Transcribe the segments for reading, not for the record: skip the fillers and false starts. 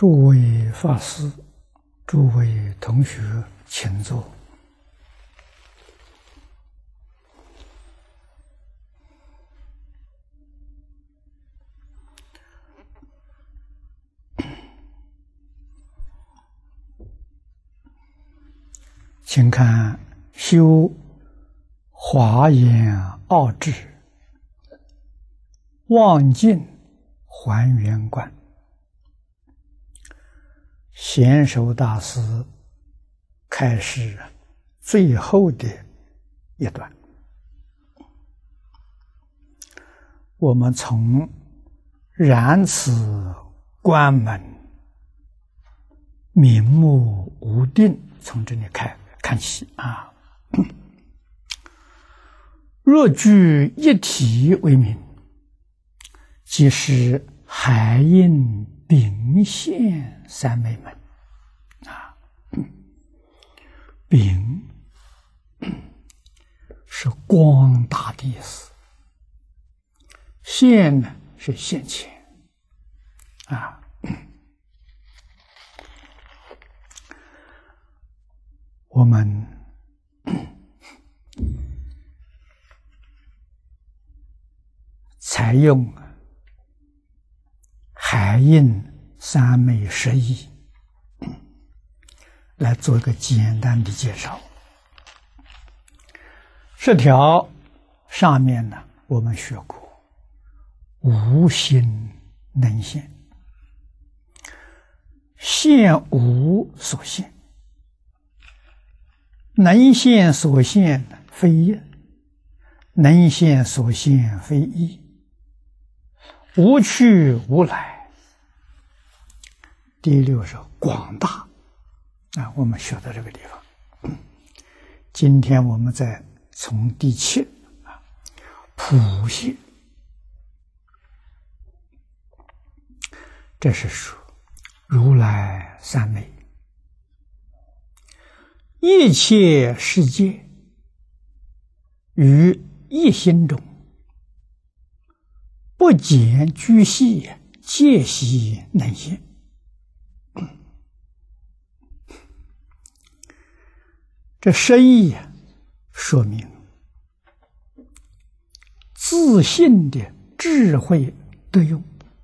诸位法师、诸位同学，请坐。请看修华严奥志望尽还原观，贤首大师开始最后的一段。我们从然此关门明目无定，从这里看起啊。若据一体为名，即是海印丙现三昧门啊。丙是光大的意思，现呢是现前啊。我们采用海印三昧十义来做一个简单的介绍。这条上面呢，我们学过无心能现，现无所现，能现所现非业，能现所现非义，无去无来。第六是广大啊，我们学到这个地方。今天我们再从第七啊，普现，这是说如来三昧，一切世界于一心中，不减居系，皆悉能现。这十义说明自信的智慧得用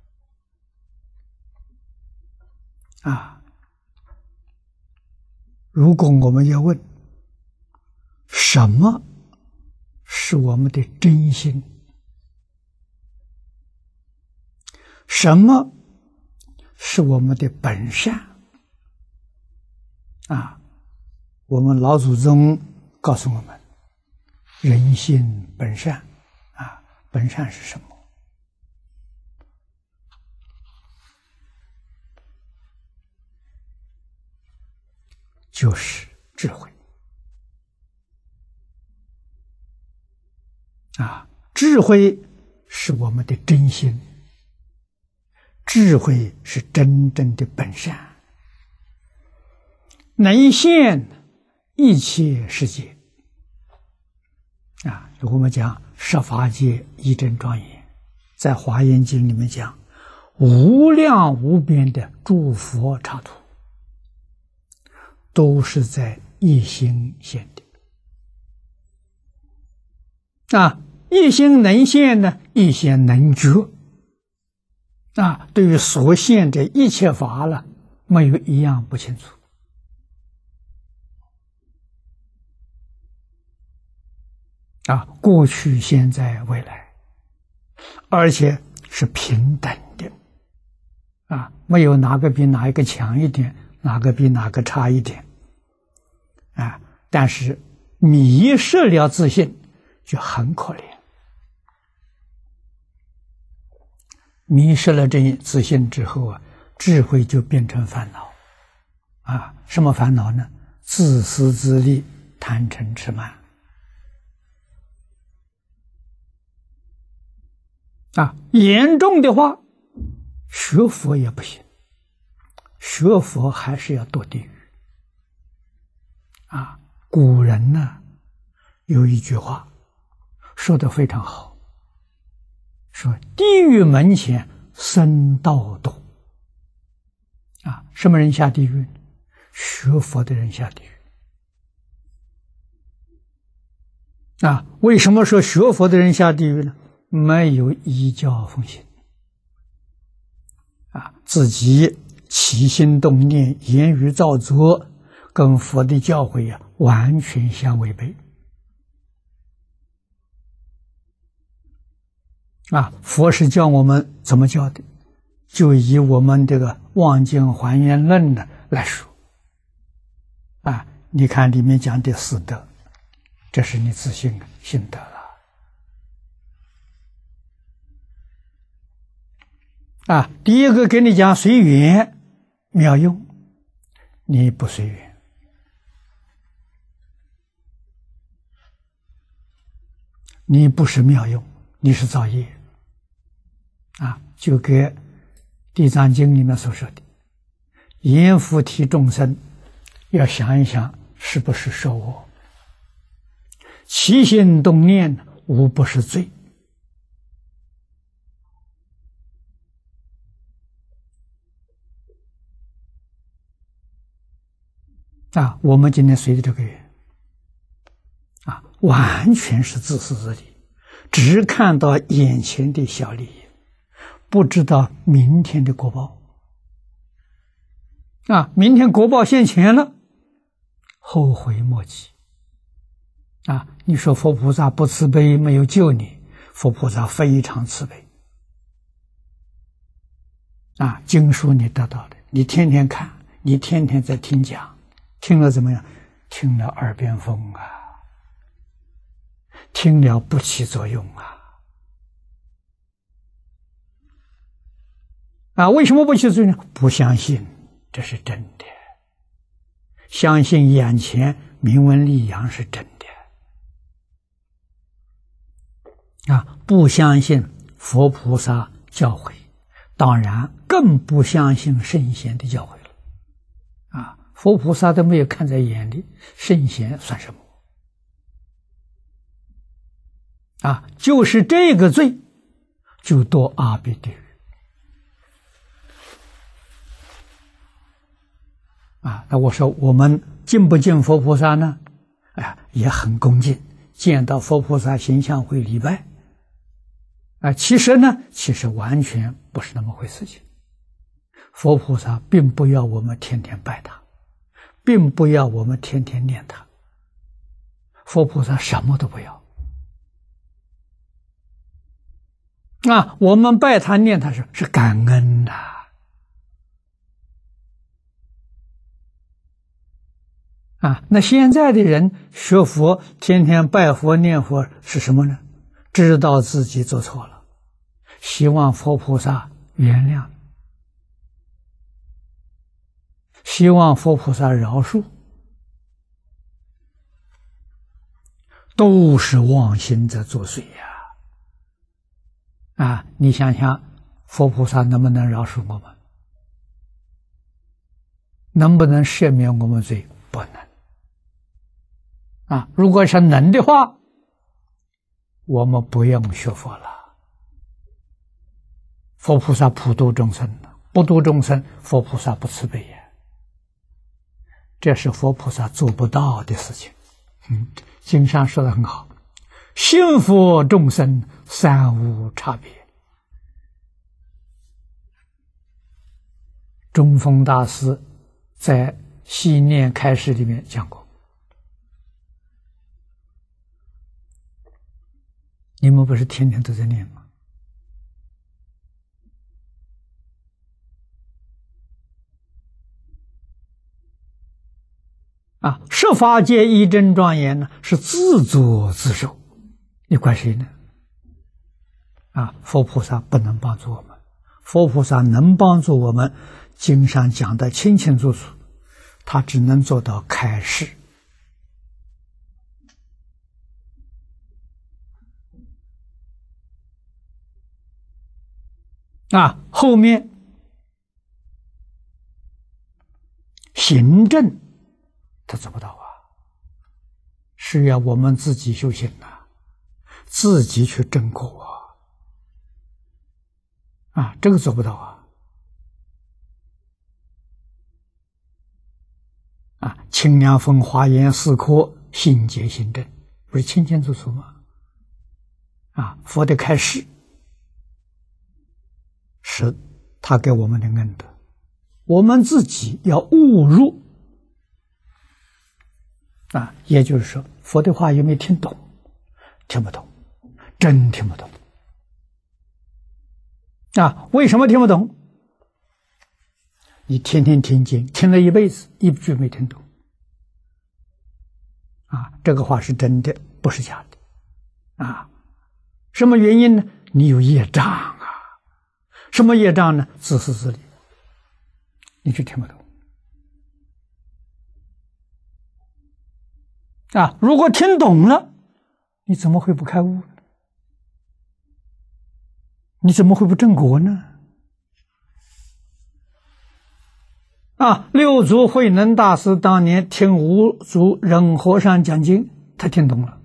啊。如果我们要问什么是我们的真心，什么是我们的本善啊，我们老祖宗告诉我们，人心本善啊，本善是什么？就是智慧啊！智慧是我们的真心，智慧是真正的本善，能现一切世界啊！我们讲十法界一真庄严，在华严经里面讲无量无边的诸佛刹土，都是在一心现的啊！一心能现呢，一心能觉啊！对于所现的一切法了，没有一样不清楚啊！过去、现在、未来，而且是平等的啊！没有哪个比哪一个强一点，哪个比哪个差一点啊！但是迷失了自信，就很可怜。迷失了这自信之后啊，智慧就变成烦恼啊！什么烦恼呢？自私自利、贪嗔痴慢啊！严重的话，学佛也不行，学佛还是要堕地狱啊！古人呢有一句话说得非常好，说地狱门前僧道多什么人下地狱？学佛的人下地狱。为什么说学佛的人下地狱呢？没有依教奉行。自己起心动念、言语造作，跟佛的教诲完全相违背。佛是教我们怎么教的？就以我们这个《妄经还原论》呢来说。你看里面讲的四德，这是你自信得了。第一个给你讲随缘妙用，你不随缘，你不是妙用，你是造业。就给《地藏经》里面所说的，阎浮提众生要想一想，是不是受我？起心动念无不是罪。我们今天随的这个缘完全是自私自利，只看到眼前的小利益，不知道明天的果报。明天果报现前了，后悔莫及。你说佛菩萨不慈悲，没有救你，佛菩萨非常慈悲。经书你得到的，你天天看，你天天在听讲，听了怎么样？听了耳边风听了不起作用为什么不起作用？不相信这是真的，相信眼前名闻利养是真的不相信佛菩萨教诲，当然更不相信圣贤的教诲了佛菩萨都没有看在眼里，圣贤算什么就是这个罪就堕阿鼻地狱那我说我们敬不敬佛菩萨呢？也很恭敬，见到佛菩萨形象会礼拜其实完全不是那么回事情。佛菩萨并不要我们天天拜他，并不要我们天天念他，佛菩萨什么都不要我们拜他念他是感恩那现在的人学佛天天拜佛念佛是什么呢？知道自己做错了，希望佛菩萨原谅，希望佛菩萨饶恕，都是妄心在作祟你想想佛菩萨能不能饶恕我们？能不能赦免我们罪？不能如果是能的话，我们不用学佛了。佛菩萨普度众生，不度众生，佛菩萨不慈悲这是佛菩萨做不到的事情。经上说得很好，信佛众生三无差别。中峰大师在系念开示里面讲过，你们不是天天都在念吗？十法界一真庄严呢，是自作自受，你怪谁呢？佛菩萨不能帮助我们，佛菩萨能帮助我们，经上讲得清清楚楚，他只能做到开示。后面行政他做不到是要我们自己修行自己去证果这个做不到清凉风华严4颗心结心正，不是清清楚楚吗？佛的开示是他给我们的恩德，我们自己要悟入。也就是说，佛的话有没有听懂？听不懂，真听不懂。为什么听不懂？你天天听经，听了一辈子，一句没听懂。这个话是真的，不是假的。什么原因呢？你有业障啊。什么业障呢？自私自利，你就听不懂。如果听懂了，你怎么会不开悟呢？你怎么会不正果呢？六祖慧能大师当年听五祖忍和尚讲经，他听懂了，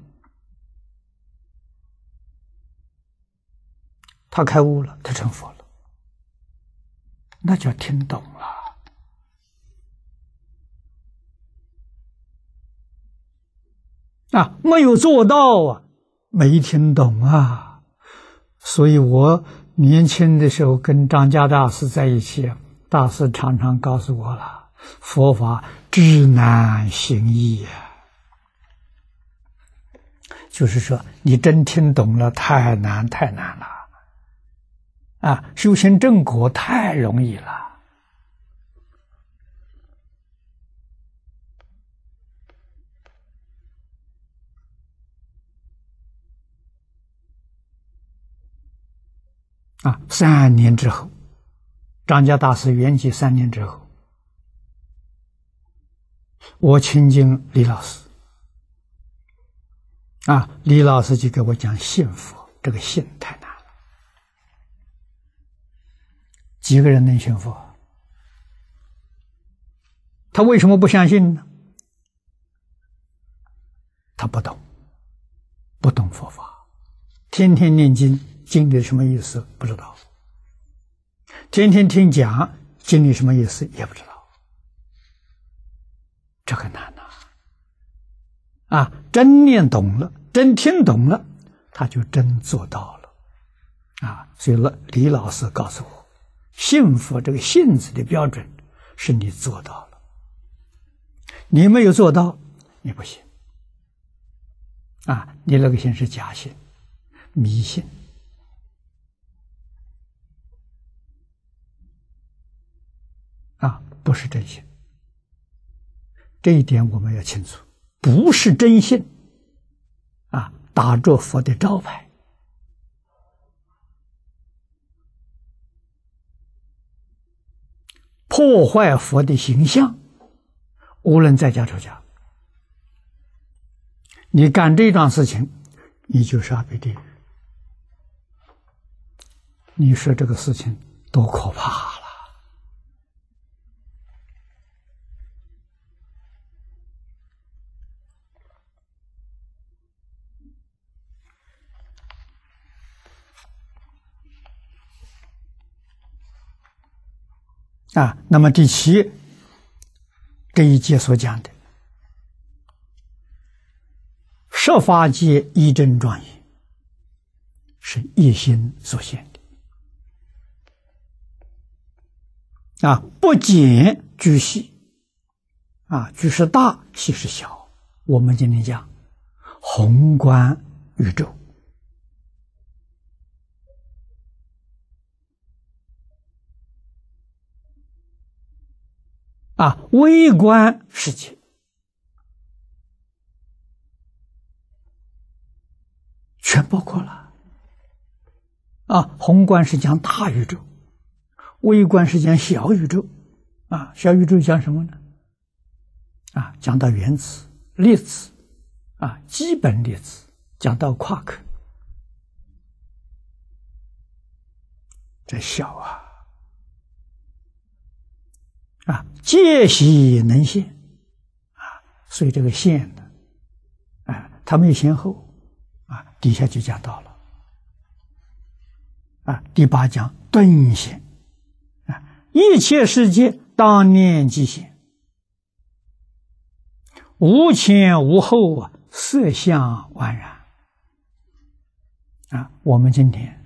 他开悟了，他成佛了，那叫听懂了。没有做到没听懂所以我年轻的时候跟张家大师在一起，大师常常告诉我了，佛法至难行易就是说你真听懂了，太难太难了修行正果太容易了。3年之后，张家大师圆寂3年之后，我亲近李老师李老师就给我讲信佛，这个信太难了，几个人能信佛？他为什么不相信呢？他不懂佛法，天天念经，经里什么意思不知道，天天听讲，经里什么意思也不知道，这个难真念懂了，真听懂了，他就真做到了所以李老师告诉我，信佛这个信字的标准是你做到了，你没有做到，你不信你那个信是假信，迷信不是真信，这一点我们要清楚，不是真信打着佛的招牌，破坏佛的形象，无论在家出家，你干这桩事情，你就是阿鼻地狱。你说这个事情多可怕那么第7这一节所讲的设法界一真庄严，是一心所现的不减居细居是大，细是小。我们今天讲宏观宇宙微观世界，全包括了宏观是讲大宇宙，微观是讲小宇宙小宇宙讲什么呢？讲到原子、粒子基本粒子，讲到夸克，这小界悉能现所以这个现呢它没有先后底下就讲到了第8讲顿现一切世界当念即现无前无后啊，色相宛然啊。我们今天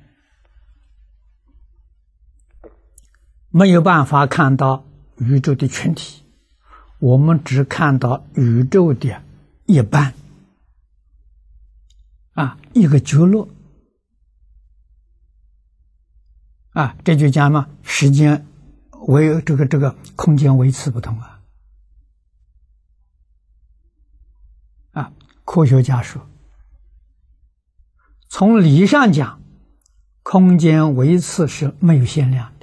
没有办法看到宇宙的全体，我们只看到宇宙的一半啊，一个角落啊，这就讲嘛，时间为这个空间维次不同啊。啊，科学家说，从理上讲，空间维次是没有限量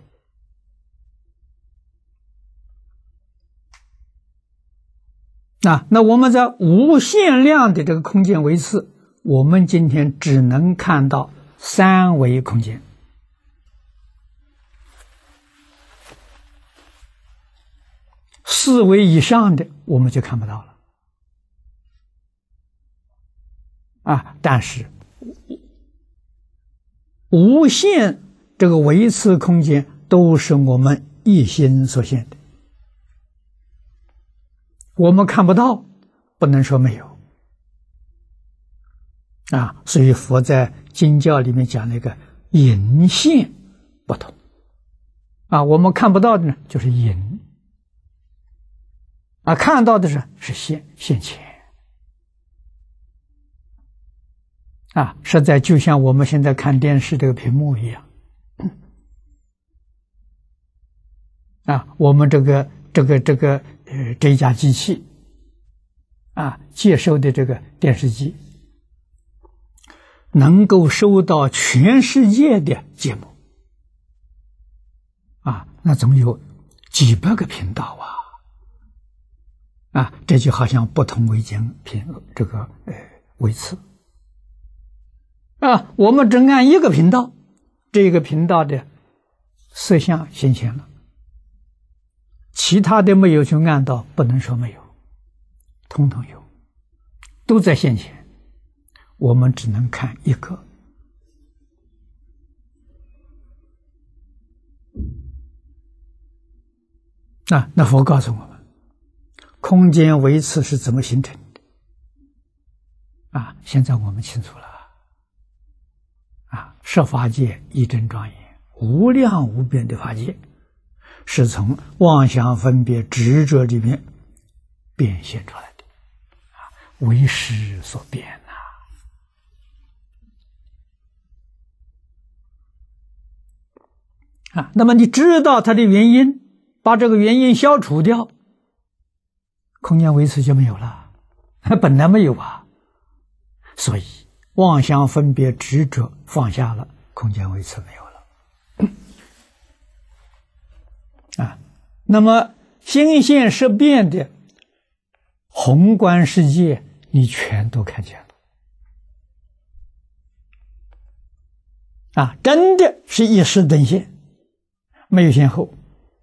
的。那我们在无限量的这个空间维次，我们今天只能看到三维空间。四维以上的我们就看不到了啊！但是无限这个维次空间都是我们一心所现的，我们看不到，不能说没有啊。所以佛在经教里面讲那个隐现不同啊，我们看不到的呢就是隐。啊，看到的是现前啊，实在就像我们现在看电视这个屏幕一样啊，我们这一架机器啊，接收的这个电视机，能够收到全世界的节目啊，那总有几百个频道啊。啊，这就好像不同维间这个维次啊，我们只按一个频道，这个频道的色相现前了，其他的没有去按到，不能说没有，统统有，都在现前，我们只能看一个。那佛告诉我们，空间维次是怎么形成的啊？现在我们清楚了啊！十法界一真庄严，无量无边的法界，是从妄想分别执着里面变现出来的啊，为识所变啊！那么你知道它的原因，把这个原因消除掉，空间维次就没有了，本来没有啊，所以妄想分别执着放下了，空间维次没有了啊。那么心现识变的宏观世界，你全都看见了啊，真的是一时登现，没有先后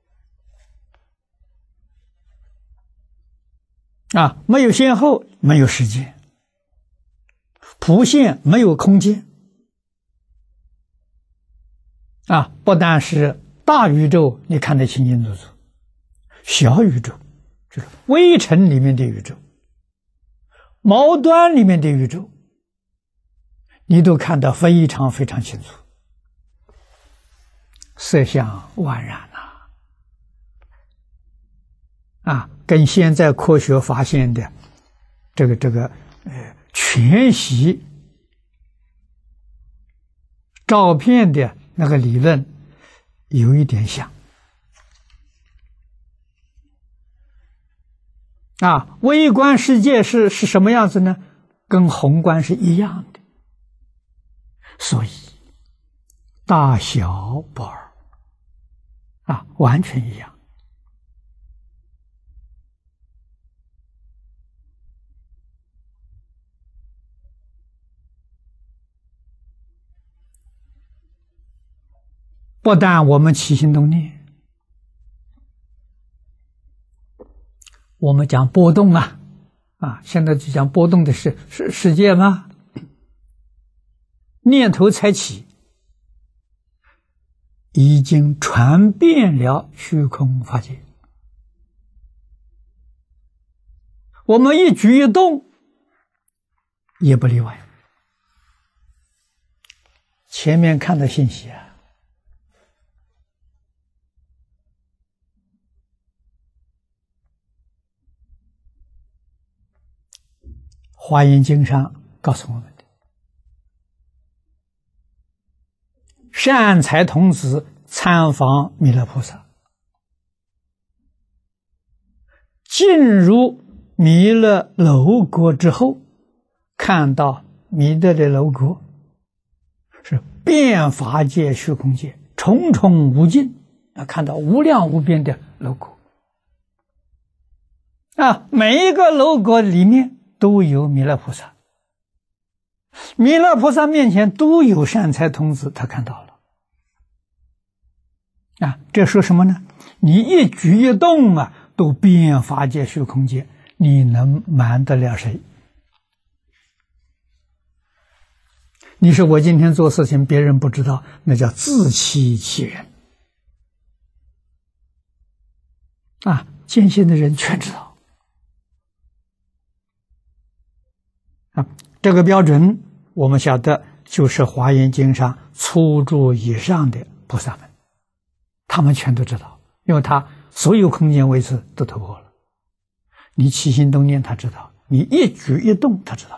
啊，没有先后，没有时间，普现没有空间啊！不但是大宇宙你看得清清楚楚，小宇宙就是微尘里面的宇宙，毛端里面的宇宙，你都看得非常非常清楚，色相宛然啊，跟现在科学发现的这个全息照片的那个理论有一点像啊。微观世界是什么样子呢？跟宏观是一样的，所以大小不二啊，完全一样。不但我们起心动念，我们讲波动啊，现在就讲波动的是世界吗？念头才起，已经传遍了虚空法界。 我们一举一动也不例外。前面看的信息啊，华严经上告诉我们的，善财童子参访弥勒菩萨，进入弥勒楼阁之后，看到弥勒的楼阁是遍法界虚空界，重重无尽啊，看到无量无边的楼阁啊，每一个楼阁里面都有弥勒菩萨，弥勒菩萨面前都有善财童子，他看到了啊，这说什么呢？你一举一动啊，都遍法界虚空界，你能瞒得了谁？你说我今天做事情别人不知道，那叫自欺欺人啊！见性的人全知道啊。这个标准我们晓得，就是《华严经》上初住以上的菩萨们，他们全都知道，因为他所有空间位置都透过了。你起心动念他知道，你一举一动他知道。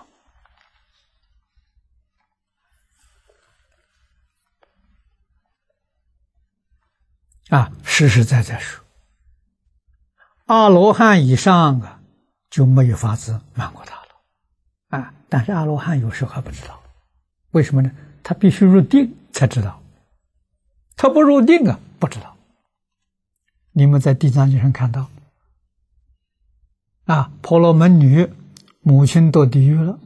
啊，实实在在说，阿罗汉以上啊，就没有法子瞒过他了啊。但是阿罗汉有时候还不知道，为什么呢？他必须入定才知道，他不入定啊，不知道。你们在地藏经上看到啊，婆罗门女母亲堕地狱了，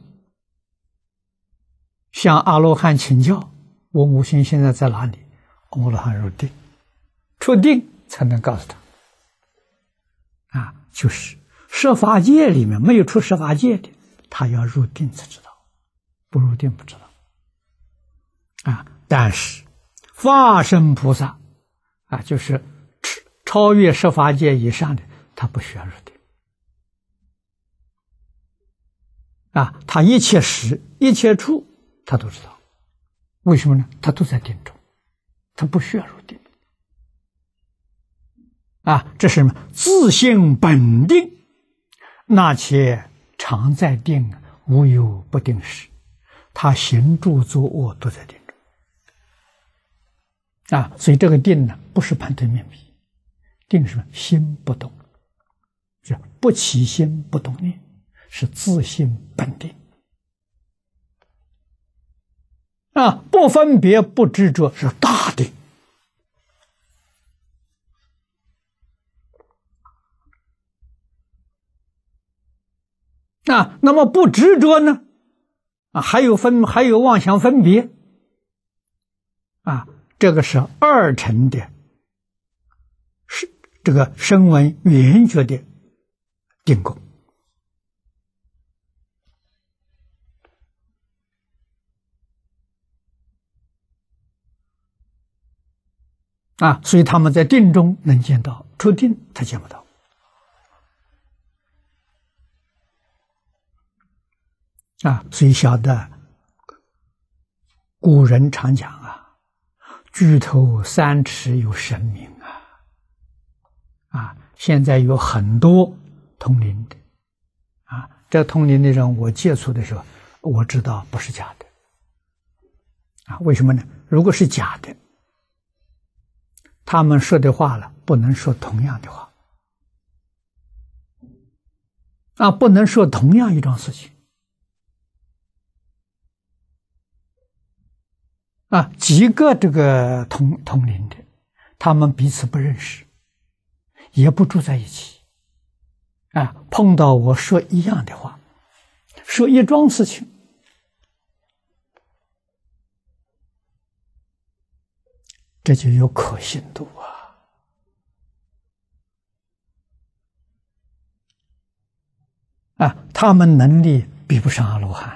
向阿罗汉请教，我母亲现在在哪里？阿罗汉入定。出定才能告诉他啊，就是设法界里面没有出设法界的，他要入定才知道，不入定不知道啊。但是法身菩萨啊，就是超越设法界以上的，他不需要入定啊，他一切时一切处他都知道，为什么呢？他都在定中，他不需要入定。啊，这是什么？自性本定，那且常在定，无有不定时。他行住坐卧都在定中。啊，所以这个定呢，不是盘腿面壁，定什么？心不动，就不起心不动念，是自性本定。啊，不分别不执着，是大定。啊，那么不执着呢？啊，还有妄想分别。啊，这个是二乘的，是这个声闻缘觉的定功。啊，所以他们在定中能见到，出定他见不到。啊，所以晓得古人常讲啊，举头三尺有神明啊。啊，现在有很多通灵的啊，这通灵的人我接触的时候，我知道不是假的啊。为什么呢？如果是假的，他们说的话了，不能说同样的话啊，不能说同样一桩事情。啊，几个这个通灵的，他们彼此不认识，也不住在一起，啊，碰到我说一样的话，说一桩事情，这就有可信度啊！啊，他们能力比不上阿罗汉。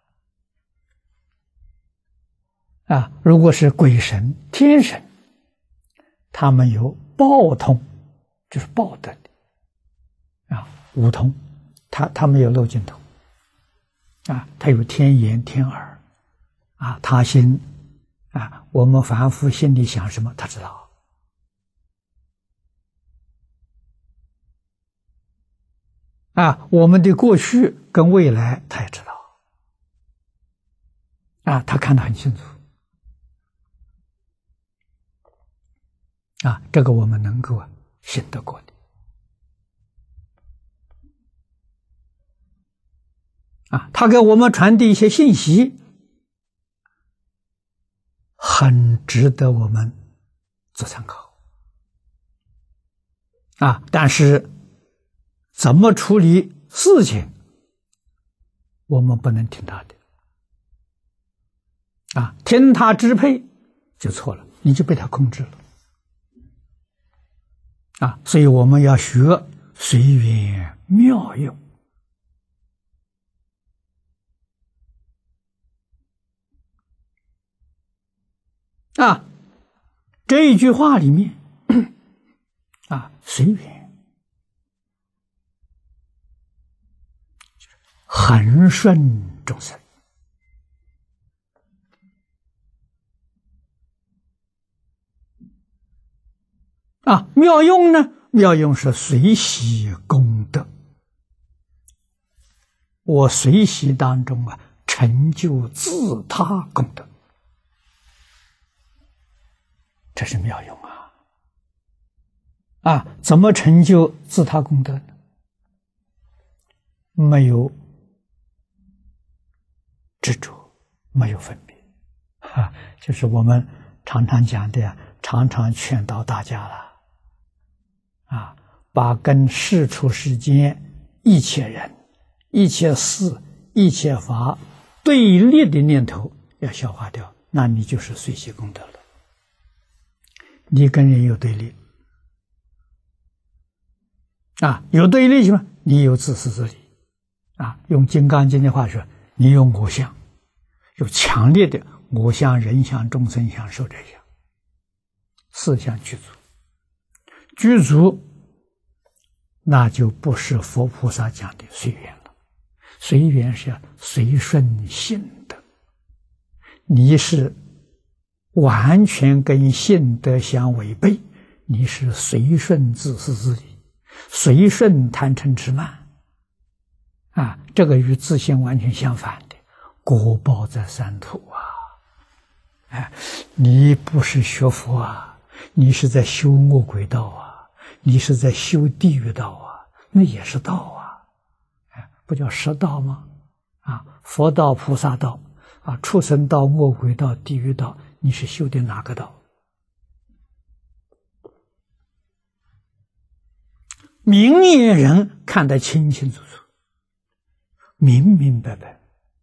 啊，如果是鬼神、天神，他们有报通，就是报德的啊，五通， 他没有漏尽头啊，他有天眼天耳啊，他心啊，我们凡夫心里想什么，他知道啊，我们的过去跟未来他也知道啊，他看得很清楚啊，这个我们能够信得过的啊，他给我们传递一些信息，很值得我们做参考啊。但是怎么处理事情，我们不能听他的啊，听他支配就错了，你就被他控制了啊。所以我们要学随缘妙用啊。这一句话里面啊，随缘恒顺众生啊，妙用呢？妙用是随喜功德，我随喜当中啊，成就自他功德，这是妙用啊！啊，怎么成就自他功德呢？没有执着，没有分别，啊，就是我们常常讲的，常常劝导大家了。啊，把跟世出世间一切人、一切事、一切法对立的念头要消化掉，那你就是随喜功德了。你跟人有对立啊，有对立什么？你有自私自利啊。用《金刚经》的话说，你有我相，有强烈的我相、人相、众生相、寿者相，四相具足。具足，那就不是佛菩萨讲的随缘了。随缘是随顺性德，你是完全跟性德相违背，你是随顺自私自利，随顺贪嗔痴慢啊，这个与自性完全相反的，果报在三途啊！哎，你不是学佛啊，你是在修恶鬼道啊，你是在修地狱道啊，那也是道啊，哎，不叫十道吗？啊，佛道、菩萨道啊，畜生道、恶鬼道、地狱道，你是修的哪个道？明眼人看得清清楚楚，明明白白。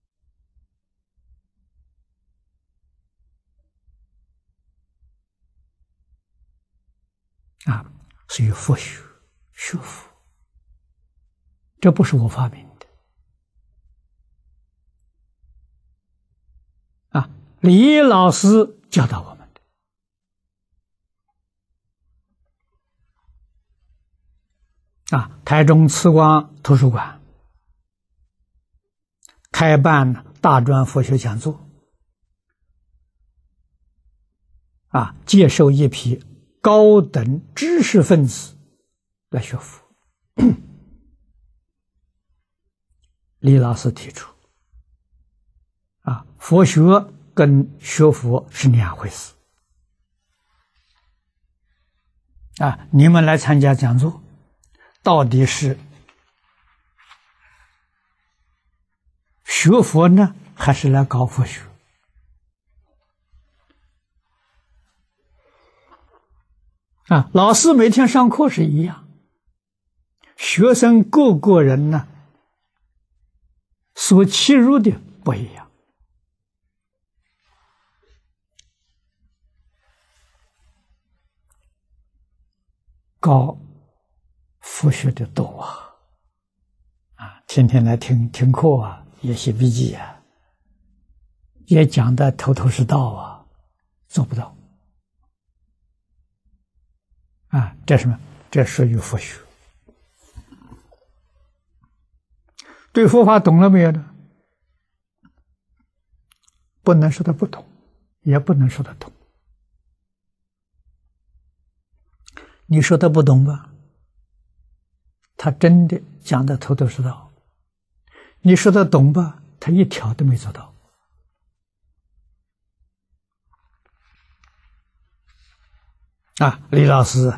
啊，所以佛学佛，这不是我发明的啊，李老师教导我们的啊。台中慈光图书馆开办大专佛学讲座啊，接受一批高等知识分子来学佛。李老师提出啊，佛学跟学佛是两回事啊。你们来参加讲座，到底是学佛呢，还是来搞佛学？啊，老师每天上课是一样，学生个个人呢所切入的不一样。搞佛学的多啊，天天来听课啊，也写笔记啊，也讲的头头是道啊，做不到啊，这什么？这属于佛学对佛法懂了没有呢？不能说他不懂，也不能说他懂。你说他不懂吧？他真的讲的头头是道。你说他懂吧？他一条都没做到。李老师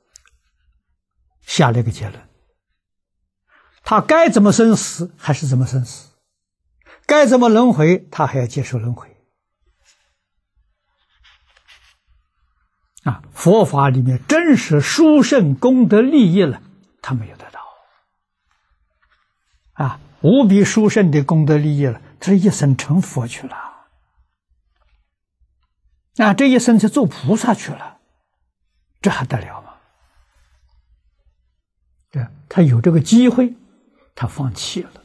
下了一个结论，他该怎么生死还是怎么生死，该怎么轮回他还要接受轮回。佛法里面真实殊胜功德利益了，他没有得到。无比殊胜的功德利益了，这一生成佛去了。这一生就做菩萨去了，这还得了吗？对，他有这个机会，他放弃了。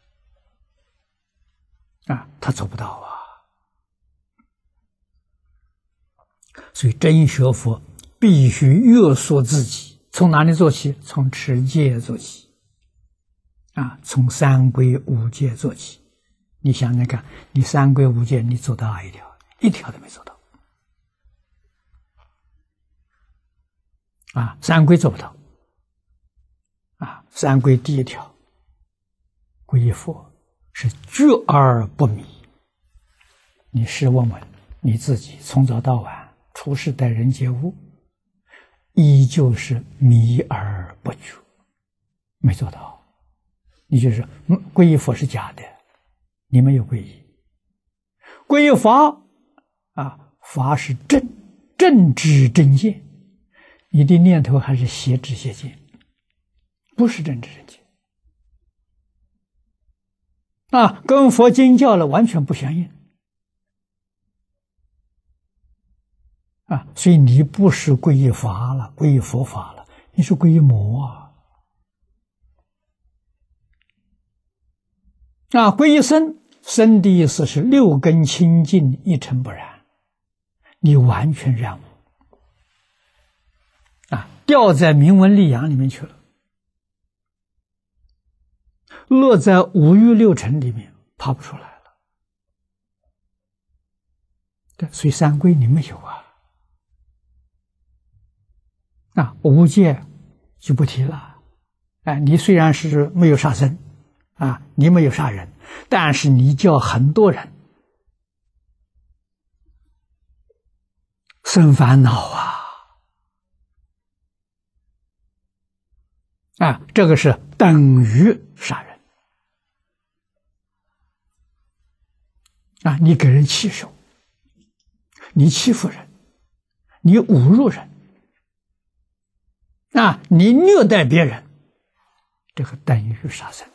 他做不到啊。所以真学佛必须约束自己，从哪里做起？从持戒做起。从三规五戒做起。你想想看，你三规五戒你做到哪一条？一条都没做到。三规做不到。三规第一条，皈依佛是觉而不迷。你试问问你自己，从早到晚处事待人接物，依旧是迷而不觉，没做到。你就是皈依佛是假的，你没有皈依。皈依法法是正知正见，你的念头还是邪知邪见，不是正知正见。跟佛经教了完全不相应。所以你不是皈依法了，皈依佛法了，你是皈依魔啊。皈依僧，僧的意思是六根清净，一尘不染，你完全染污，掉在名闻利养里面去了，落在五欲六尘里面，爬不出来了。对，所以三规你没有五戒就不提了。你虽然是没有杀生你没有杀人，但是你叫很多人生烦恼这个是等于杀人你给人气受，你欺负人，你侮辱人你虐待别人，这个等于杀生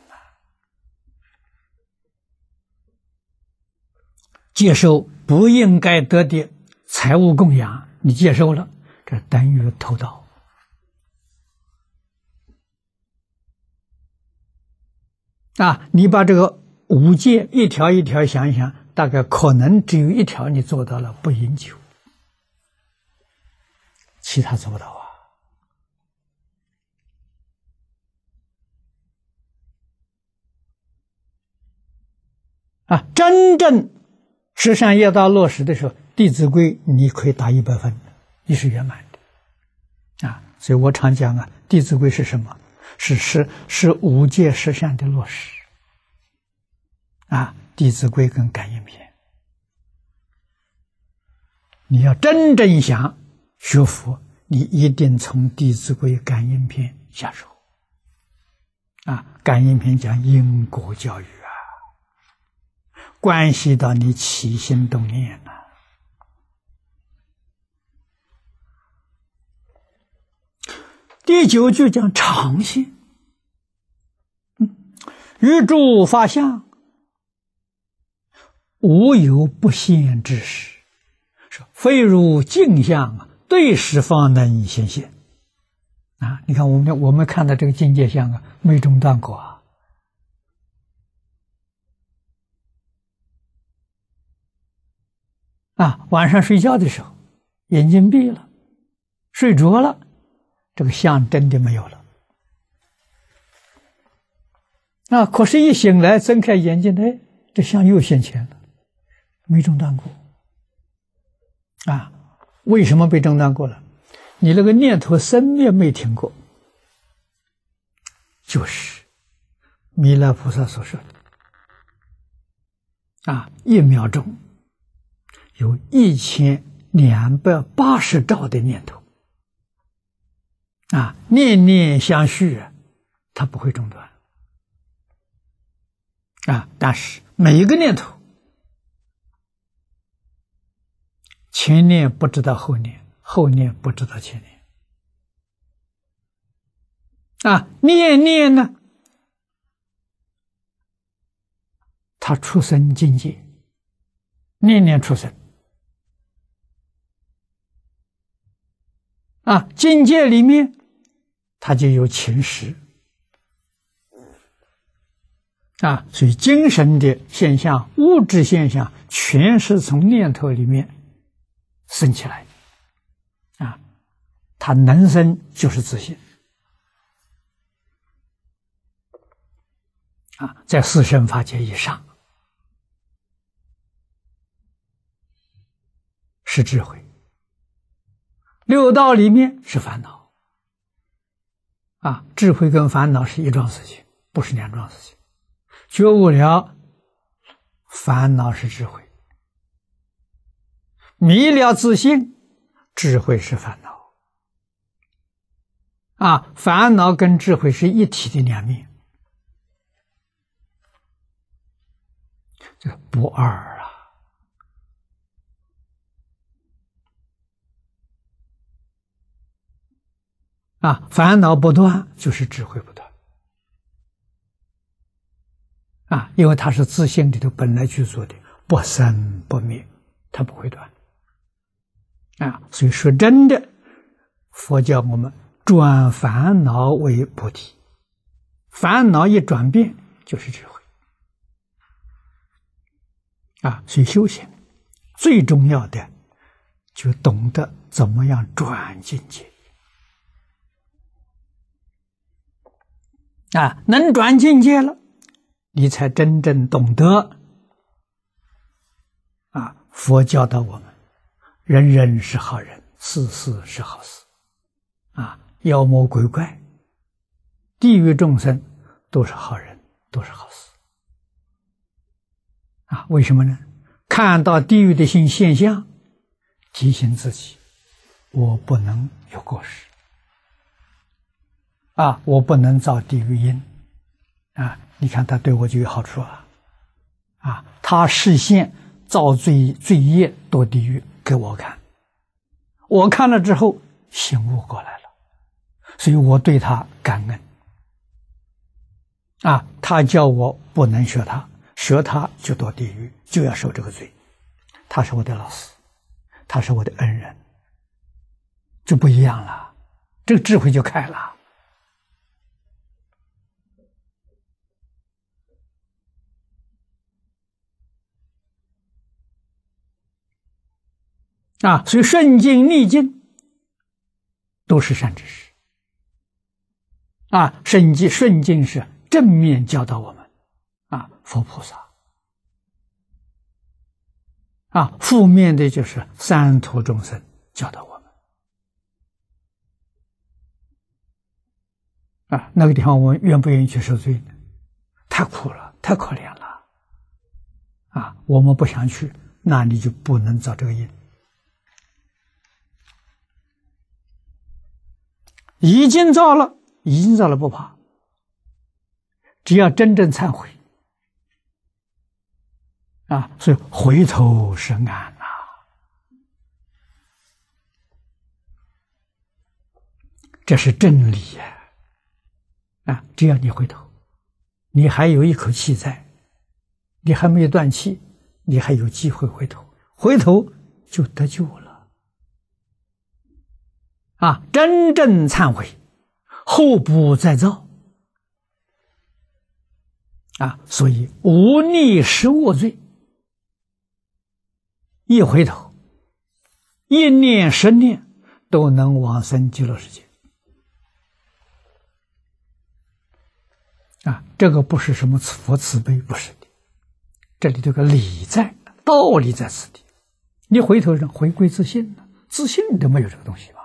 接受不应该得的财物供养，你接受了，这等于偷盗你把这个五戒一条一条想一想，大概可能只有一条你做到了，不饮酒，其他做不到真正十善业道落实的时候，《弟子规》你可以打100分，你是圆满的所以我常讲《弟子规》是什么？是五戒十善的落实《弟子规》跟《感应篇》，你要真正想学佛，你一定从《弟子规》《感应篇》下手感应篇讲因果教育关系到你起心动念第9句讲常性，于诸法相，无有不现之时，非如镜像，对时方能显现你看我们看到这个境界相没中断过晚上睡觉的时候，眼睛闭了，睡着了，这个相真的没有了可是一醒来，睁开眼睛，哎，这相又现前了，没中断过。为什么被中断过了？你那个念头生灭没停过，就是弥勒菩萨所说的1秒钟有1280兆的念头念念相续，它不会中断但是每一个念头，前念不知道后念，后念不知道前念念念呢，它出生境界，念念出生境界里面它就有情识所以精神的现象、物质现象全是从念头里面生起来它能生就是自信在四圣法界以上是智慧，六道里面是烦恼智慧跟烦恼是一桩事情，不是两桩事情。觉悟了，烦恼是智慧；迷了自信，智慧是烦恼烦恼跟智慧是一体的两面，这不二烦恼不断就是智慧不断因为它是自性里头本来具足的，不生不灭，它不会断所以说真的，佛教我们转烦恼为菩提，烦恼一转变就是智慧所以修行最重要的就懂得怎么样转境界能转境界了，你才真正懂得佛教导我们，人人是好人，事事是好事妖魔鬼怪、地狱众生都是好人，都是好事为什么呢？看到地狱的现象，提醒自己，我不能有过失我不能造地狱因你看他对我就有好处他示现造罪业堕地狱给我看，我看了之后醒悟过来了，所以我对他感恩他叫我不能学他，学他就堕地狱，就要受这个罪。他是我的老师，他是我的恩人，就不一样了，这个智慧就开了所以顺境逆境都是善知识顺境是正面教导我们佛菩萨负面的就是三途众生教导我们那个地方我们愿不愿意去受罪呢？太苦了，太可怜了我们不想去，那你就不能造这个因。已经造了不怕，只要真正忏悔所以回头是岸这是真理只要你回头，你还有一口气在，你还没有断气，你还有机会回头，回头就得救了真正忏悔，后不再造所以无逆十恶罪，一回头，一念十念都能往生极乐世界这个不是什么佛慈悲，不是的，这里这个理在，道理在此地。你回头人回归自信了，自信都没有这个东西吧？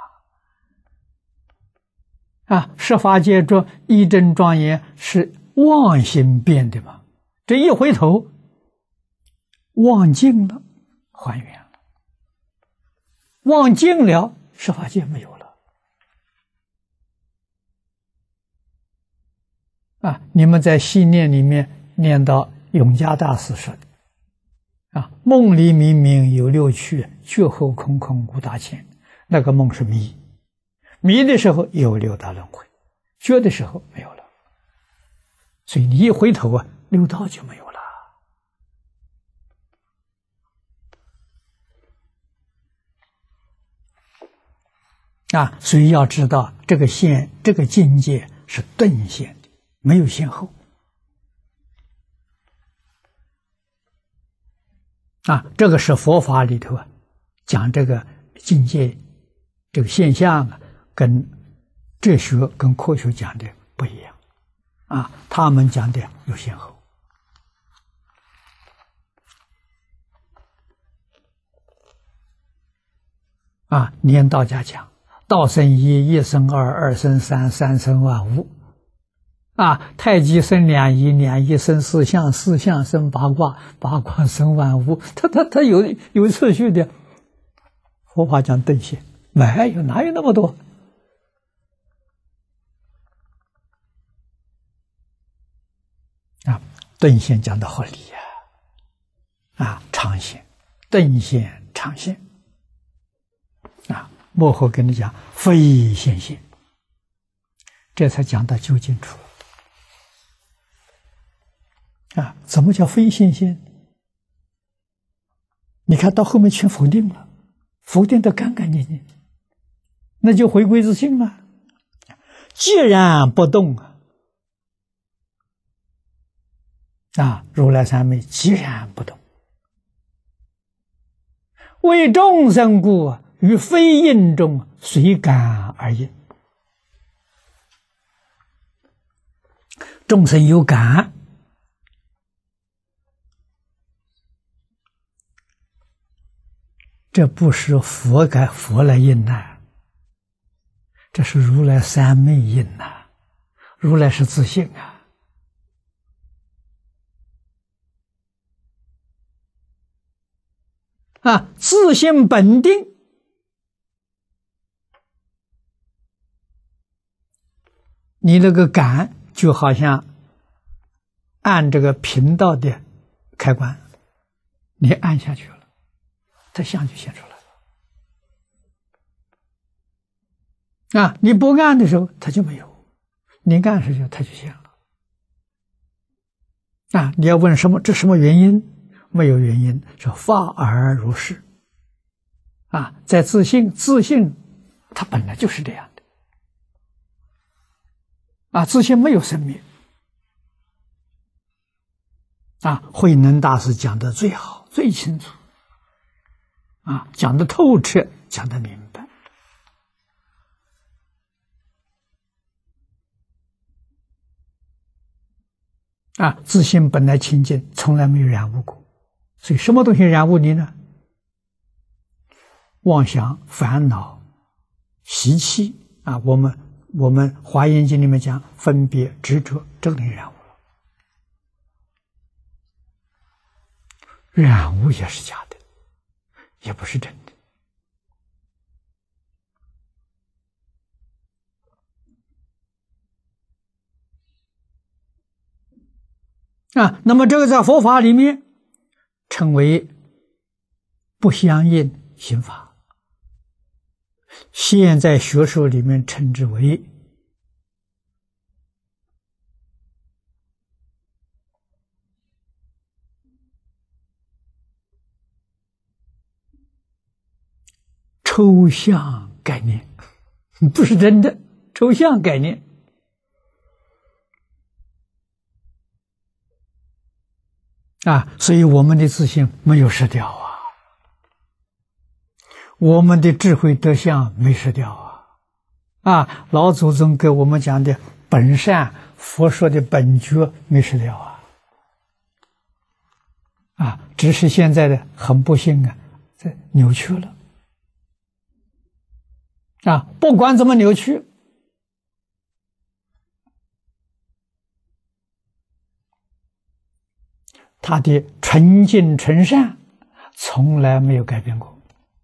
十法界中一真庄严是妄心变的嘛？这一回头，忘尽了，还原了；忘尽了，十法界没有了。你们在细念里面念到永嘉大师说的梦里明明有六趣，觉后空空无大千。那个梦是迷，迷的时候有六道轮回，觉的时候没有了。所以你一回头六道就没有了。所以要知道这个线，这个境界是顿现的，没有先后。这个是佛法里头讲这个境界，这个现象跟哲学跟科学讲的不一样他们讲的有先后。念道家讲道生一，一生二，二生三，三生万物太极生两仪，两仪生四象，四象生八卦，八卦生万物。它有次序的。佛法讲顿现，没有，哪有那么多？顿现讲的合理常现，顿现，常现幕后跟你讲非现现，这才讲到究竟处。怎么叫非现现？你看到后面全否定了，否定的干干净净，那就回归自性了。既然不动如来三昧既然不动，为众生故，于非应中随感而应。众生有感，这不是佛来应这是如来三昧应如来是自性自性本定，你那个感就好像按这个频道的开关，你按下去了，它相就现出来了。你不按的时候它就没有，你按时候它就现了。你要问这什么原因？没有原因，是法而如是。在自性它本来就是这样的。自性没有生灭。慧能大师讲的最好最清楚。讲的透彻，讲的明白。自性本来清净，从来没有染污过。所以什么东西染污你呢？妄想、烦恼、习气我们华严经里面讲分别、执着，这个东西染污了。染污也是假的，也不是真的。那么这个在佛法里面称为不相应行法，现在学术里面称之为抽象概念，不是真的抽象概念。所以我们的自信没有失掉我们的智慧德相没失掉老祖宗给我们讲的本善佛说的本觉没失了只是现在的很不幸这扭曲了不管怎么扭曲，他的纯净纯善从来没有改变过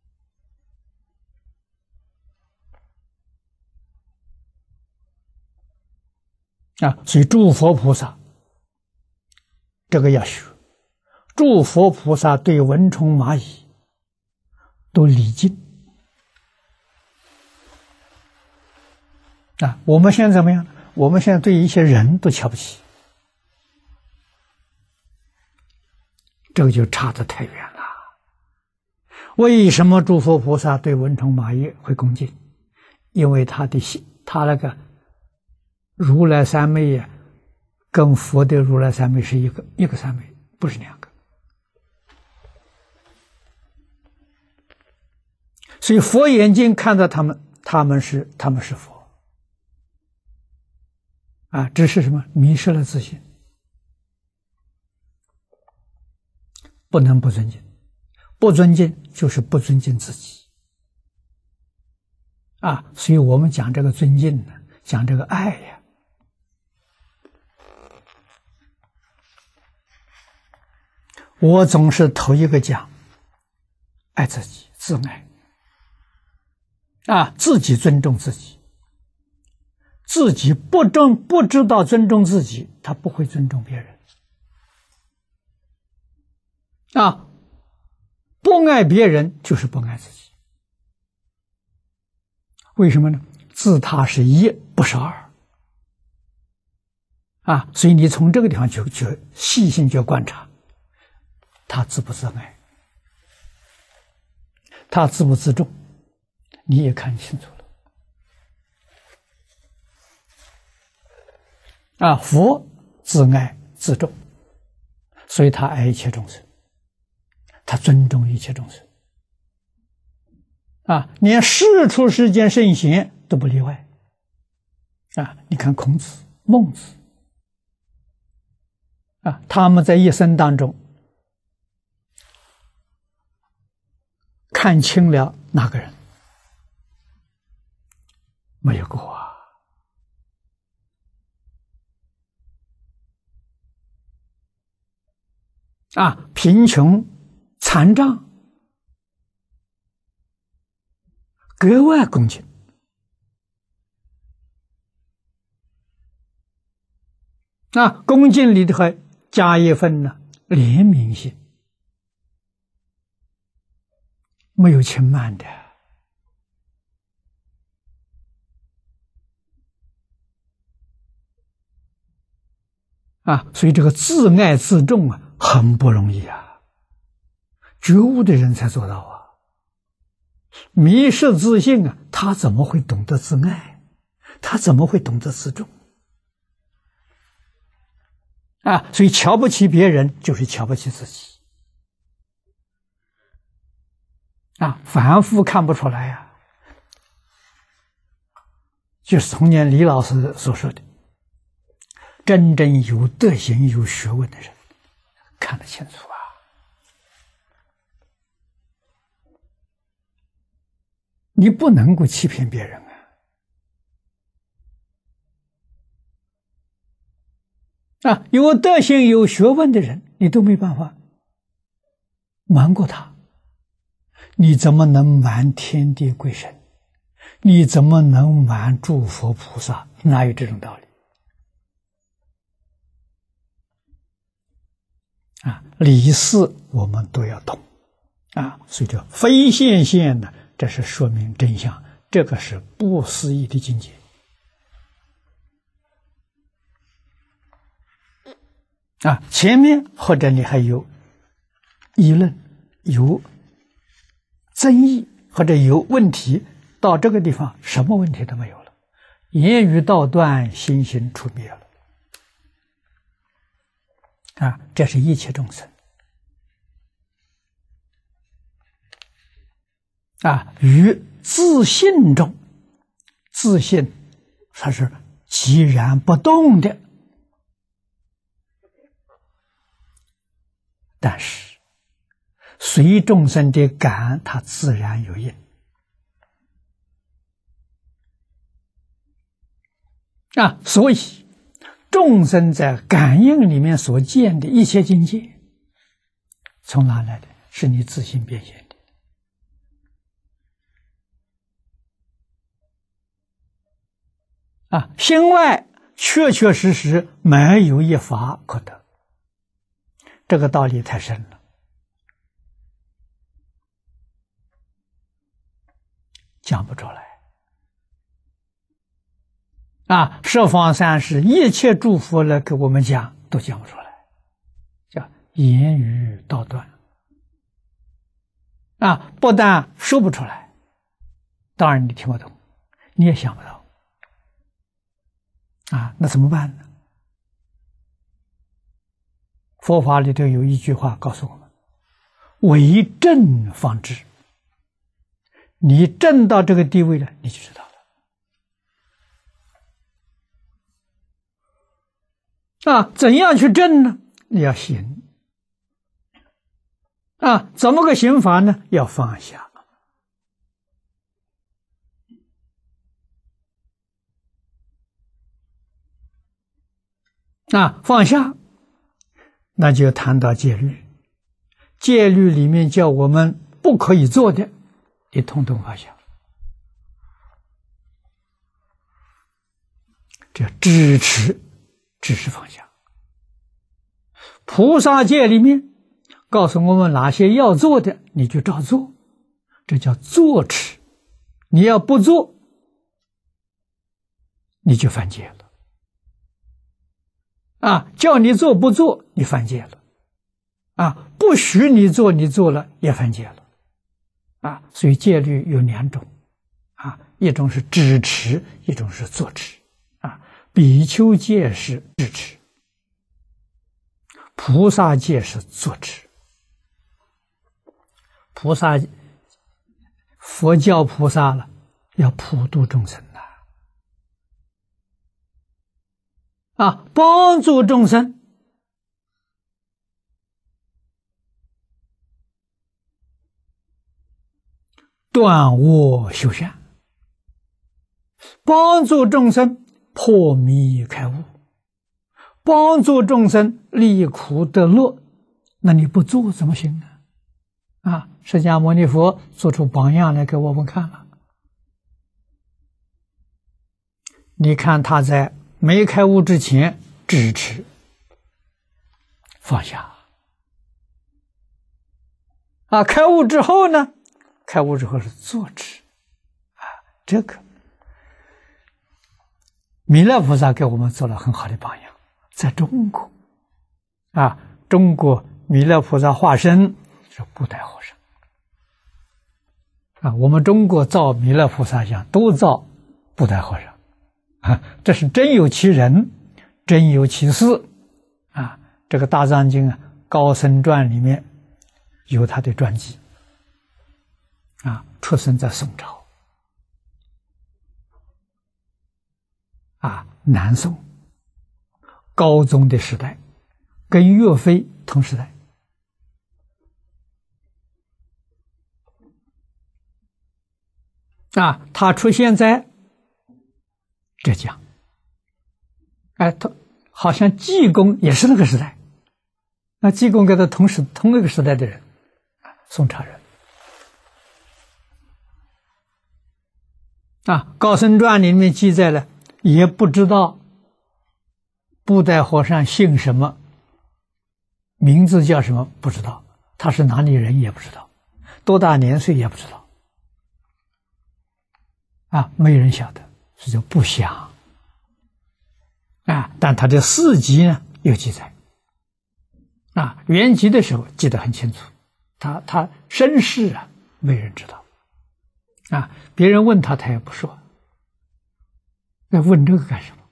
所以诸佛菩萨这个要学，诸佛菩萨对蚊虫蚂蚁都礼敬我们现在怎么样？我们现在对一些人都瞧不起，这个就差得太远了。为什么诸佛菩萨对蚊虫蚂蚁会恭敬？因为他那个如来三昧跟佛的如来三昧是一个三昧，不是两个。所以佛眼睛看到他们是佛只是什么迷失了自信，不能不尊敬，不尊敬就是不尊敬自己所以我们讲这个尊敬呢，讲这个爱我总是头一个讲爱自己，自爱自己尊重自己，自己不知道尊重自己，他不会尊重别人不爱别人就是不爱自己。为什么呢？自他是一，不是二所以你从这个地方就细心去观察，他自不自爱，他自不自重，你也看清楚了佛自爱自重，所以他爱一切众生，他尊重一切众生连世出世间圣贤都不例外你看孔子、孟子他们在一生当中看清了哪个人？没有过贫穷残障格外恭敬恭敬里头还加一份怜悯心，没有轻慢的所以这个自爱自重很不容易觉悟的人才做到迷失自信他怎么会懂得自爱？他怎么会懂得自重？所以瞧不起别人就是瞧不起自己凡夫看不出来就是从前李老师所说的，真正有德行有学问的人看得清楚你不能够欺骗别人有德行有学问的人你都没办法瞒过他，你怎么能瞒天地鬼神？你怎么能瞒诸佛菩萨？哪有这种道理理事我们都要懂所以叫非现象呢，这是说明真相，这个是不思议的境界前面或者你还有议论有争议或者有问题，到这个地方什么问题都没有了，言语道断，心行出灭了这是一切众生于自信中，自信它是寂然不动的但是随众生的感，它自然有应。所以众生在感应里面所见的一切境界，从哪来的？是你自性变现的。心外确确实实没有一法可得，这个道理太深了，讲不出来。十方三世一切诸佛来给我们讲，都讲不出来，叫言语道断。不但说不出来，当然你听不懂，你也想不到。那怎么办呢？佛法里头有一句话告诉我们：为证方知。你证到这个地位了，你就知道了。怎样去证呢？你要行。怎么个行法呢？要放下。放下，那就谈到戒律。戒律里面叫我们不可以做的，你统统放下。这支持放下。菩萨戒里面告诉我们哪些要做的，你就照做，这叫坐持。你要不做，你就犯戒了。叫你做不做，你犯戒了。不许你做，你做了也犯戒了。所以戒律有两种，一种是支持，一种是坐持。比丘戒是支持，菩萨戒是坐持。佛教菩萨了，要普度众生帮助众生断恶修善，帮助众生破迷开悟，帮助众生离苦得乐。那你不做怎么行呢？释迦牟尼佛做出榜样来给我们看了。你看他在没开悟之前支持放下，开悟之后呢？开悟之后是坐持，这个弥勒菩萨给我们做了很好的榜样。在中国中国弥勒菩萨化身是布袋和尚我们中国造弥勒菩萨像都造布袋和尚这是真有其人，真有其事这个大藏经高僧传里面有他的传记出生在宋朝南宋高宗的时代，跟岳飞同时代他出现在浙江，他好像济公也是那个时代，济公跟他同一个时代的人，宋朝人。高僧传里面记载了，也不知道布袋和尚姓什么，名字叫什么不知道，他是哪里人也不知道，多大年岁也不知道没人晓得，这就不详但他的事迹呢有记载圆寂的时候记得很清楚，他身世没人知道别人问他也不说，那问这个干什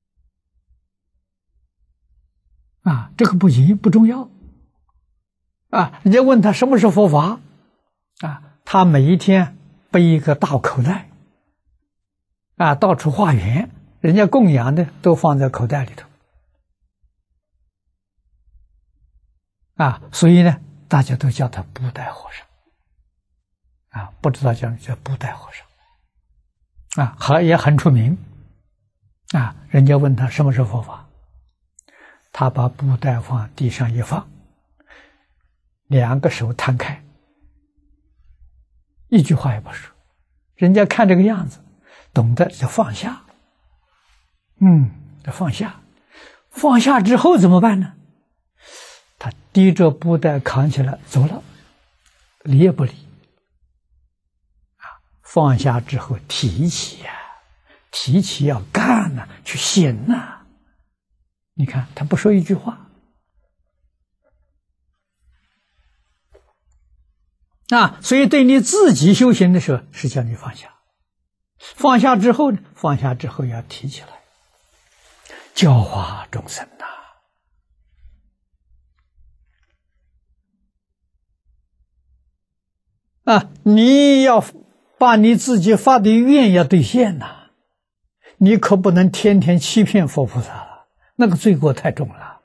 么这个不重要人家问他什么是佛法他每一天背一个大口袋到处化缘，人家供养的都放在口袋里头所以呢，大家都叫他布袋和尚，不知道叫布袋和尚，也很出名，人家问他什么是佛法，他把布袋往地上一放，两个手摊开，一句话也不说，人家看这个样子，懂得就放下，放下，放下之后怎么办呢？他提着布袋扛起来走了，理也不理，放下之后提起提起要干去行你看他不说一句话，所以对你自己修行的时候是叫你放下，放下之后呢，放下之后要提起来，教化众生你要把你自己发的愿要兑现你可不能天天欺骗佛菩萨了，那个罪过太重了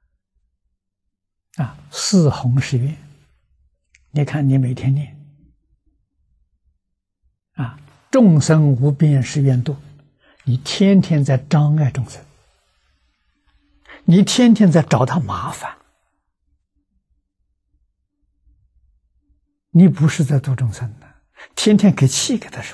四弘誓愿，你看你每天念众生无边誓愿度，你天天在障碍众生，你天天在找他麻烦，你不是在度众生的，天天给气给他受，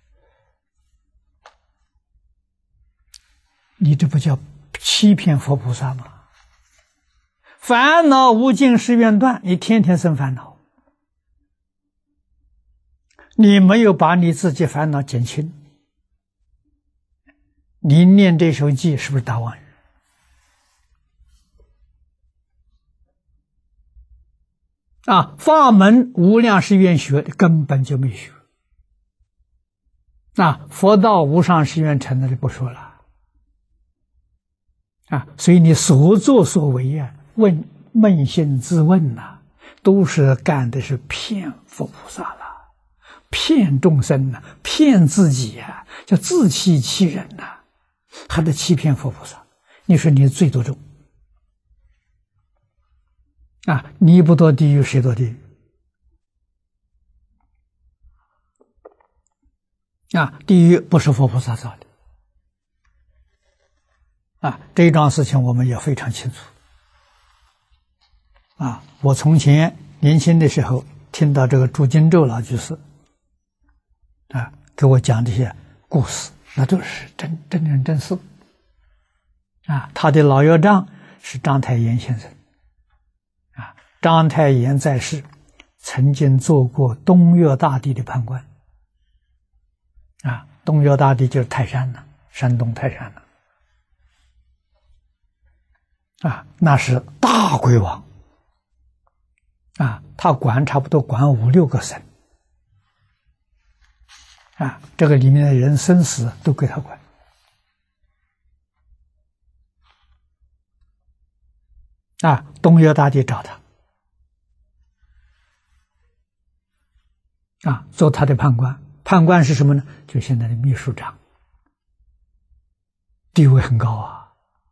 你这不叫欺骗佛菩萨吗？烦恼无尽誓愿断，你天天生烦恼，你没有把你自己烦恼减轻，你念这首偈是不是大妄语？法门无量誓愿学的根本就没学，佛道无上誓愿成的就不说了所以你所作所为扪心自问都是干的是骗佛菩萨了，骗众生骗自己叫自欺欺人还得欺骗佛菩萨，你说你罪多重你不堕地狱谁堕地狱地狱不是佛菩萨造的这一桩事情我们也非常清楚我从前年轻的时候听到这个朱金洲老居士给我讲这些故事，那都是真人真事他的老岳丈是章太炎先生章太炎在世曾经做过东岳大帝的判官东岳大帝就是泰山山东泰山那是大鬼王他差不多管5、6个省这个里面的人生死都归他管东岳大帝找他做他的判官，判官是什么呢？就现在的秘书长，地位很高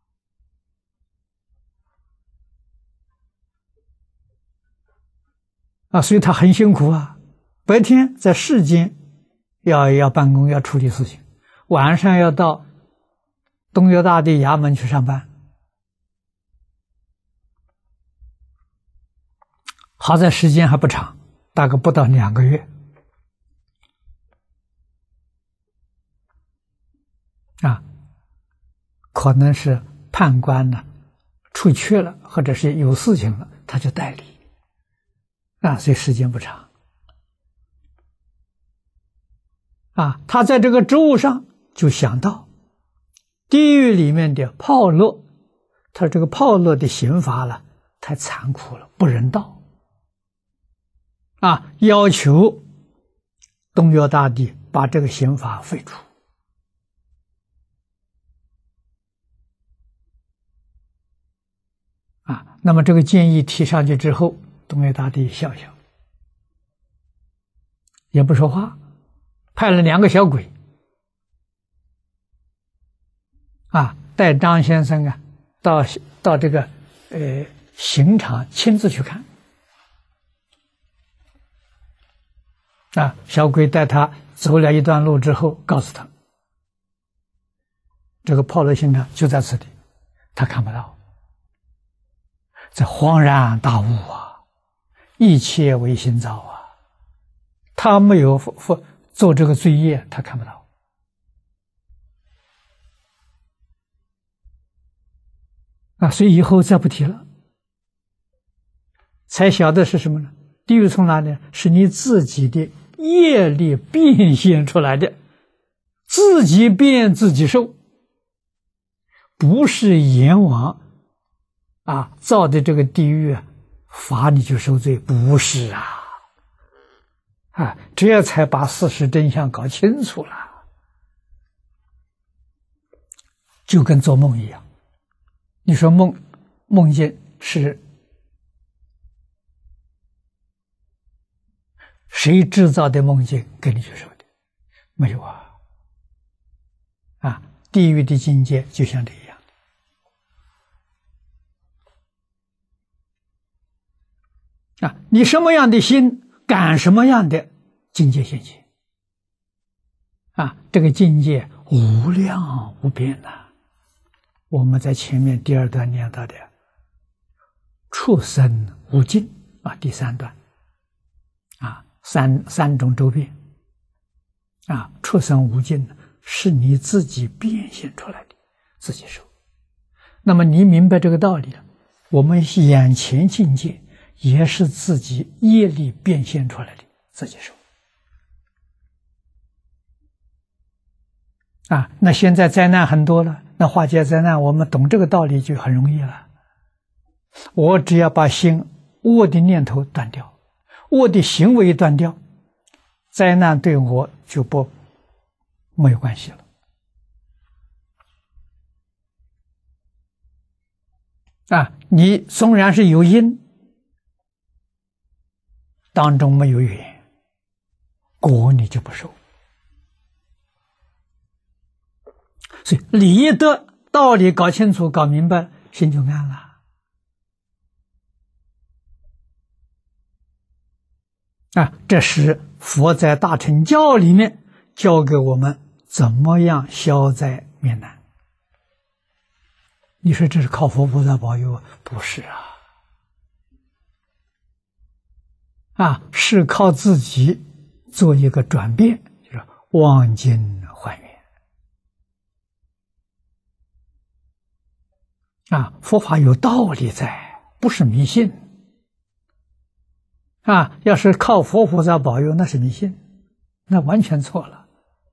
所以他很辛苦白天在世间要办公要处理事情，晚上要到东岳大帝衙门去上班。好在时间还不长，大概不到2个月可能是判官出缺了，或者是有事情了，他就代理所以时间不长他在这个职务上就想到地狱里面的炮烙，他这个炮烙的刑罚太残酷了，不人道要求东岳大帝把这个刑罚废除那么这个建议提上去之后，东岳大帝笑笑，也不说话，派了2个小鬼带张先生到这个刑场亲自去看。小鬼带他走了一段路之后，告诉他，这个炮楼刑场就在此地，他看不到。这恍然大悟啊，一切为心造啊，他没有做这个罪业，他看不到。所以以后再不提了。才晓得是什么呢？地狱从哪里？是你自己的业力变现出来的，自己变自己受，不是阎王造的这个地狱罚你去受罪，不是这才把事实真相搞清楚了，就跟做梦一样。你说梦见是谁制造的梦境跟你去说的？没有地狱的境界就像这样。你什么样的心，感什么样的境界现前。这个境界无量无边我们在前面第2段念到的畜生无尽第3段三种周遍畜生无尽是你自己变现出来的，自己受。那么你明白这个道理了，我们眼前境界也是自己业力变现出来的，自己受。那现在灾难很多了，那化解灾难我们懂这个道理就很容易了。我只要把心恶的念头断掉，恶的行为断掉，灾难对我就没有关系了。你纵然是有因，当中没有缘，果你就不受。所以理的道理搞清楚搞明白，心就安了。这是佛在大乘教里面教给我们怎么样消灾免难。你说这是靠佛菩萨保佑？不是是靠自己做一个转变，就是忘境还原。佛法有道理在，不是迷信。要是靠佛菩萨保佑，那是迷信，那完全错了。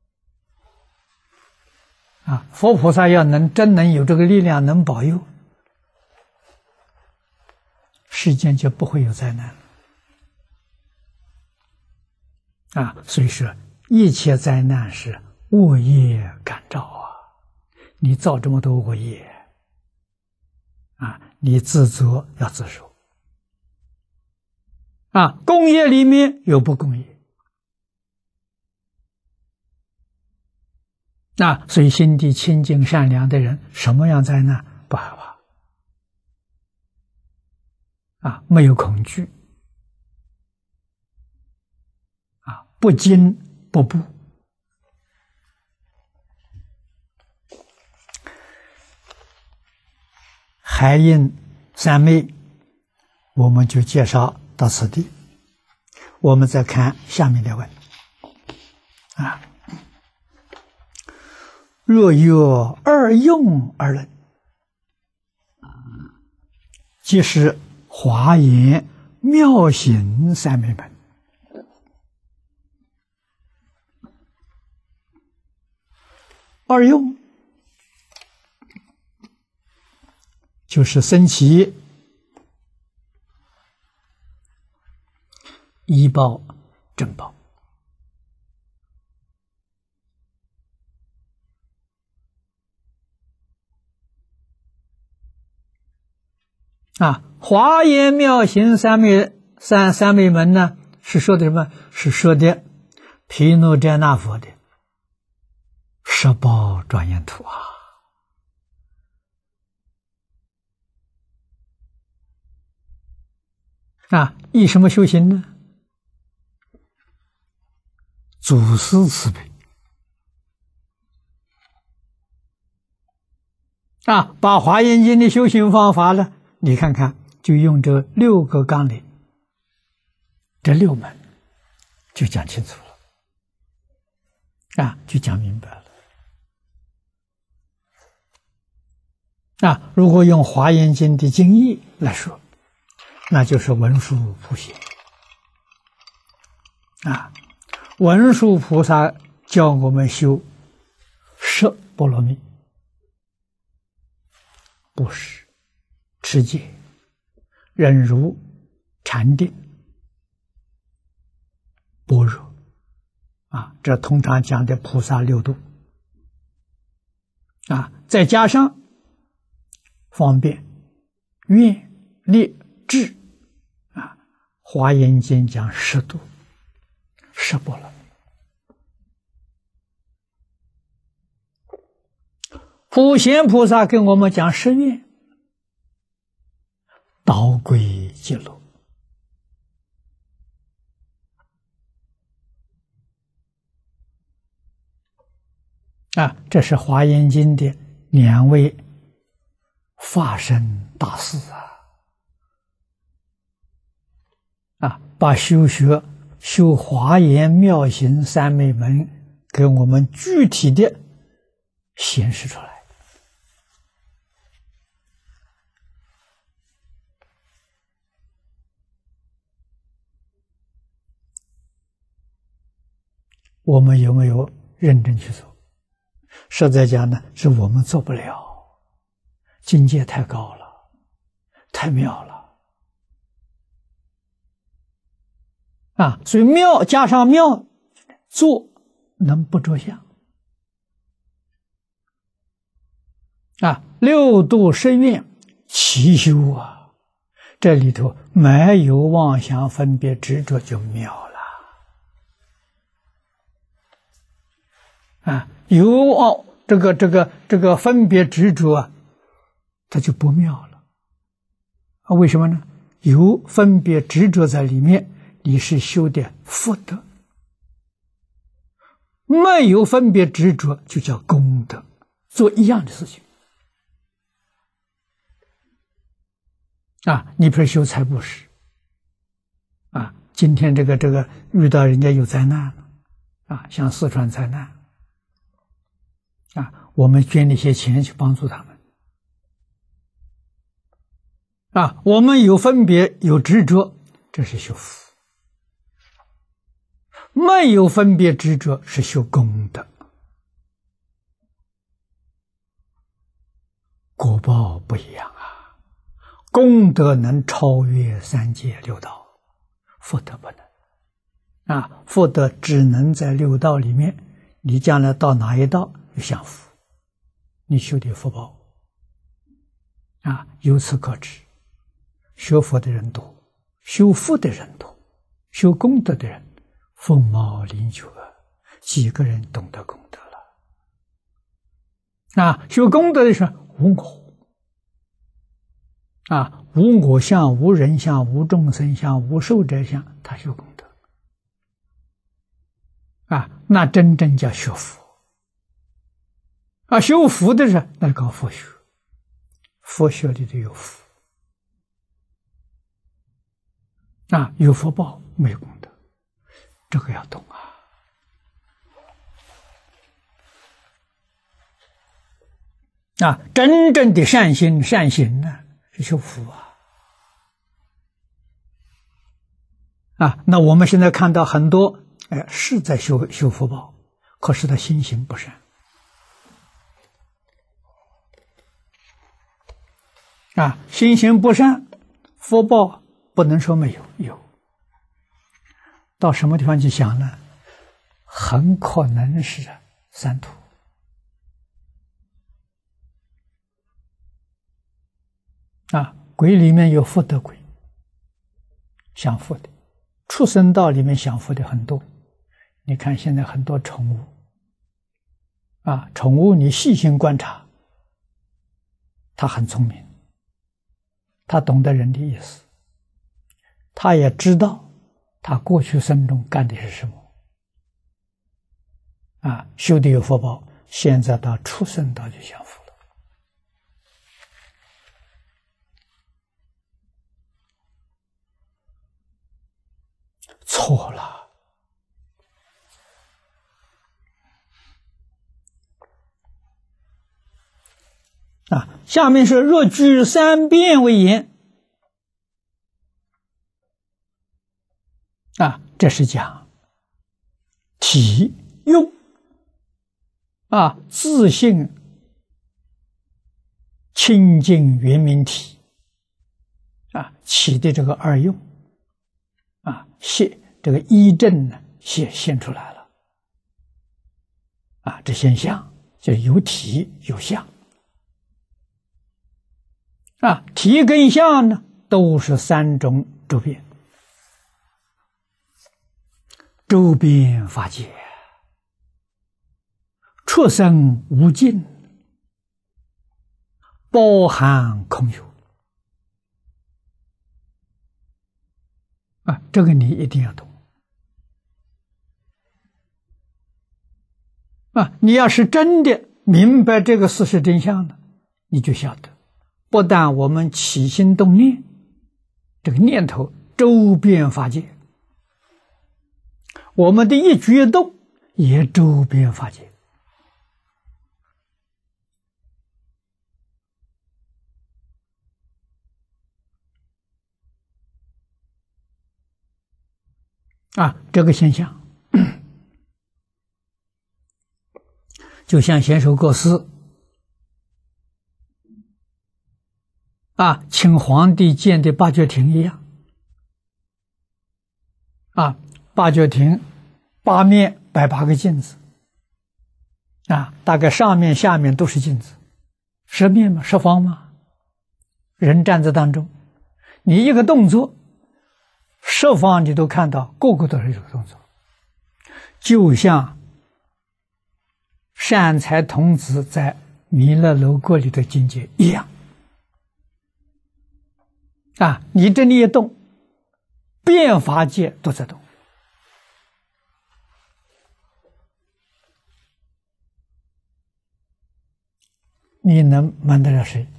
佛菩萨要真能有这个力量能保佑，世间就不会有灾难了。所以说一切灾难是恶业感召你造这么多恶业你自责要自受。共业里面有不共业。所以心地清净善良的人，什么样灾难不害怕没有恐惧不惊不怖。海印三昧我们就介绍到此地，我们再看下面的问若有二用而论，即是华严妙行三昧门。二用就是僧祇、依报、正报。华严妙行三昧门呢，是说的什么？是说的毗卢遮那佛的十宝庄严图以什么修行呢？祖师慈悲把《华严经》的修行方法呢，你看看，就用这6个纲领，这6门就讲清楚了，就讲明白了。如果用《华严经》的经义来说，那就是文殊普贤文殊菩萨教我们修摄波罗蜜，布施、持戒、忍辱、禅定、般若这通常讲的菩萨6度再加上方便、愿、力、智华严经讲10度，摄波罗蜜。普贤菩萨跟我们讲10愿，导归极乐。这是华严经的2位法身大士把修华严妙行3昧门给我们具体的显示出来。我们有没有认真去做？实在讲呢，是我们做不了，境界太高了，太妙了所以妙加上妙，做能不着相6度10愿齐修这里头没有妄想分别执着就妙了有这个分别执着它就不妙了为什么呢？有分别执着在里面，你是修的福德；没有分别执着就叫功德，做一样的事情你比如修财布施今天这个遇到人家有灾难了像四川灾难我们捐了一些钱去帮助他们我们有分别有执着，这是修福；没有分别执着是修功德，果报不一样功德能超越3界6道，福德不能福德只能在6道里面，你将来到哪一道就享福，你修的福报由此可知，学佛的人多，修福的人多，修功德的人凤毛麟角几个人懂得功德了修功德的是无我无我相、无人相、无众生相、无寿者相，他修功德那真正叫学佛修福的人那搞佛学，佛学里头有福有福报没有功德，这个要懂真正的善心善行呢是修福那我们现在看到很多是在修福报，可是他心行不善心行不善，福报不能说没有，有到什么地方去想呢？很可能是三途鬼里面有福德鬼，享福的；畜生道里面享福的很多。你看现在很多宠物宠物你细心观察，它很聪明，它懂得人的意思， 他也知道他过去生中干的是什么，修的有福报，现在到畜生道就享福了。错了。下面是若据三变为言，这是讲体用自性清净圆明体起的这个二用这个一正呢现出来了这现象就有体有相体跟相呢都是三种周边，周边法界，出生无尽，包含空有这个你一定要懂你要是真的明白这个事实真相了，你就晓得不但我们起心动念，这个念头周遍法界，我们的一举一动也周遍法界这个现象就像贤首过世请皇帝建的八觉亭一样八觉亭八面摆8个镜子大概上面下面都是镜子，十面吗？十方吗？人站在当中，你一个动作十方你都看到，个个都是这个动作，就像善财童子在弥勒楼阁里的境界一样你这里一动，遍法界都在动你能瞒得了谁？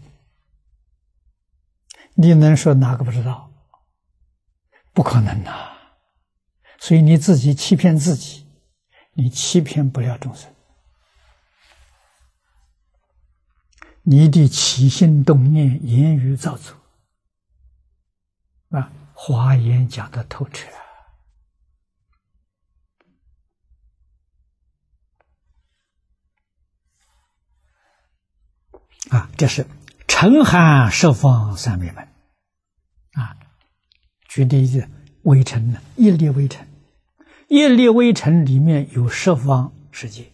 你能说哪个不知道？不可能所以你自己欺骗自己，你欺骗不了众生。你的起心动念、言语造作华严讲的透彻这是澄含十方三昧门举例子微尘呢，一粒微尘，一粒微尘里面有十方世界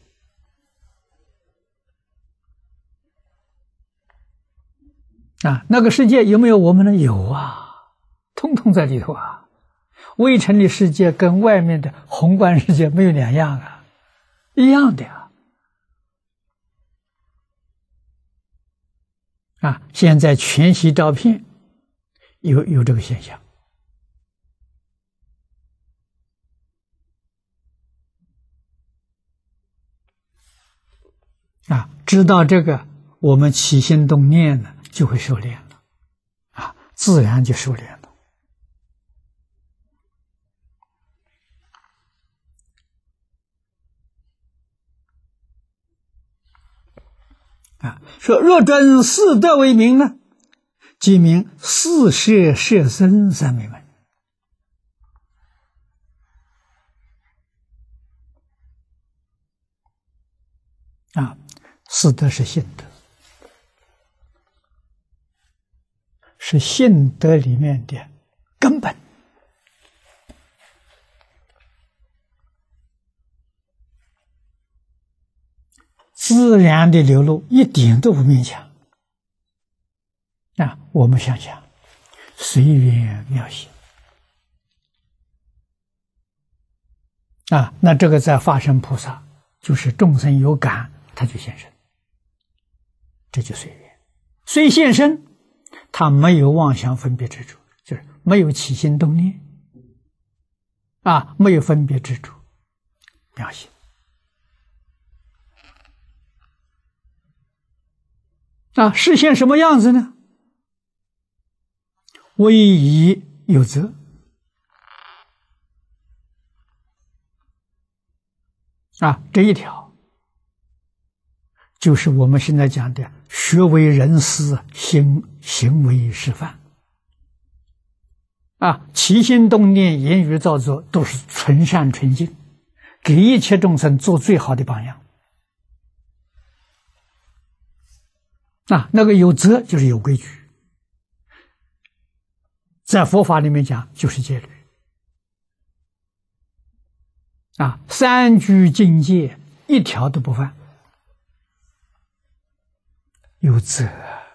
那个世界有没有我们呢？有通通在里头微尘的世界跟外面的宏观世界没有两样一样的现在全息照片有这个现象知道这个，我们起心动念呢就会收敛了自然就收敛了说若准四德为名呢，即名四摄摄身三昧门四德是信德，是信德里面的根本自然的流露，一点都不勉强我们想想随缘妙行那这个在法身菩萨就是众生有感他就现身，这就随缘，虽现身他没有妄想分别执着就是没有起心动念，没有分别执着，妙心。示现什么样子呢？唯一有则。这一条就是我们现在讲的学为人师，行为示范。起心动念、言语造作都是纯善纯净，给一切众生做最好的榜样。那个有则就是有规矩，在佛法里面讲就是戒律。三居境界一条都不犯，有则。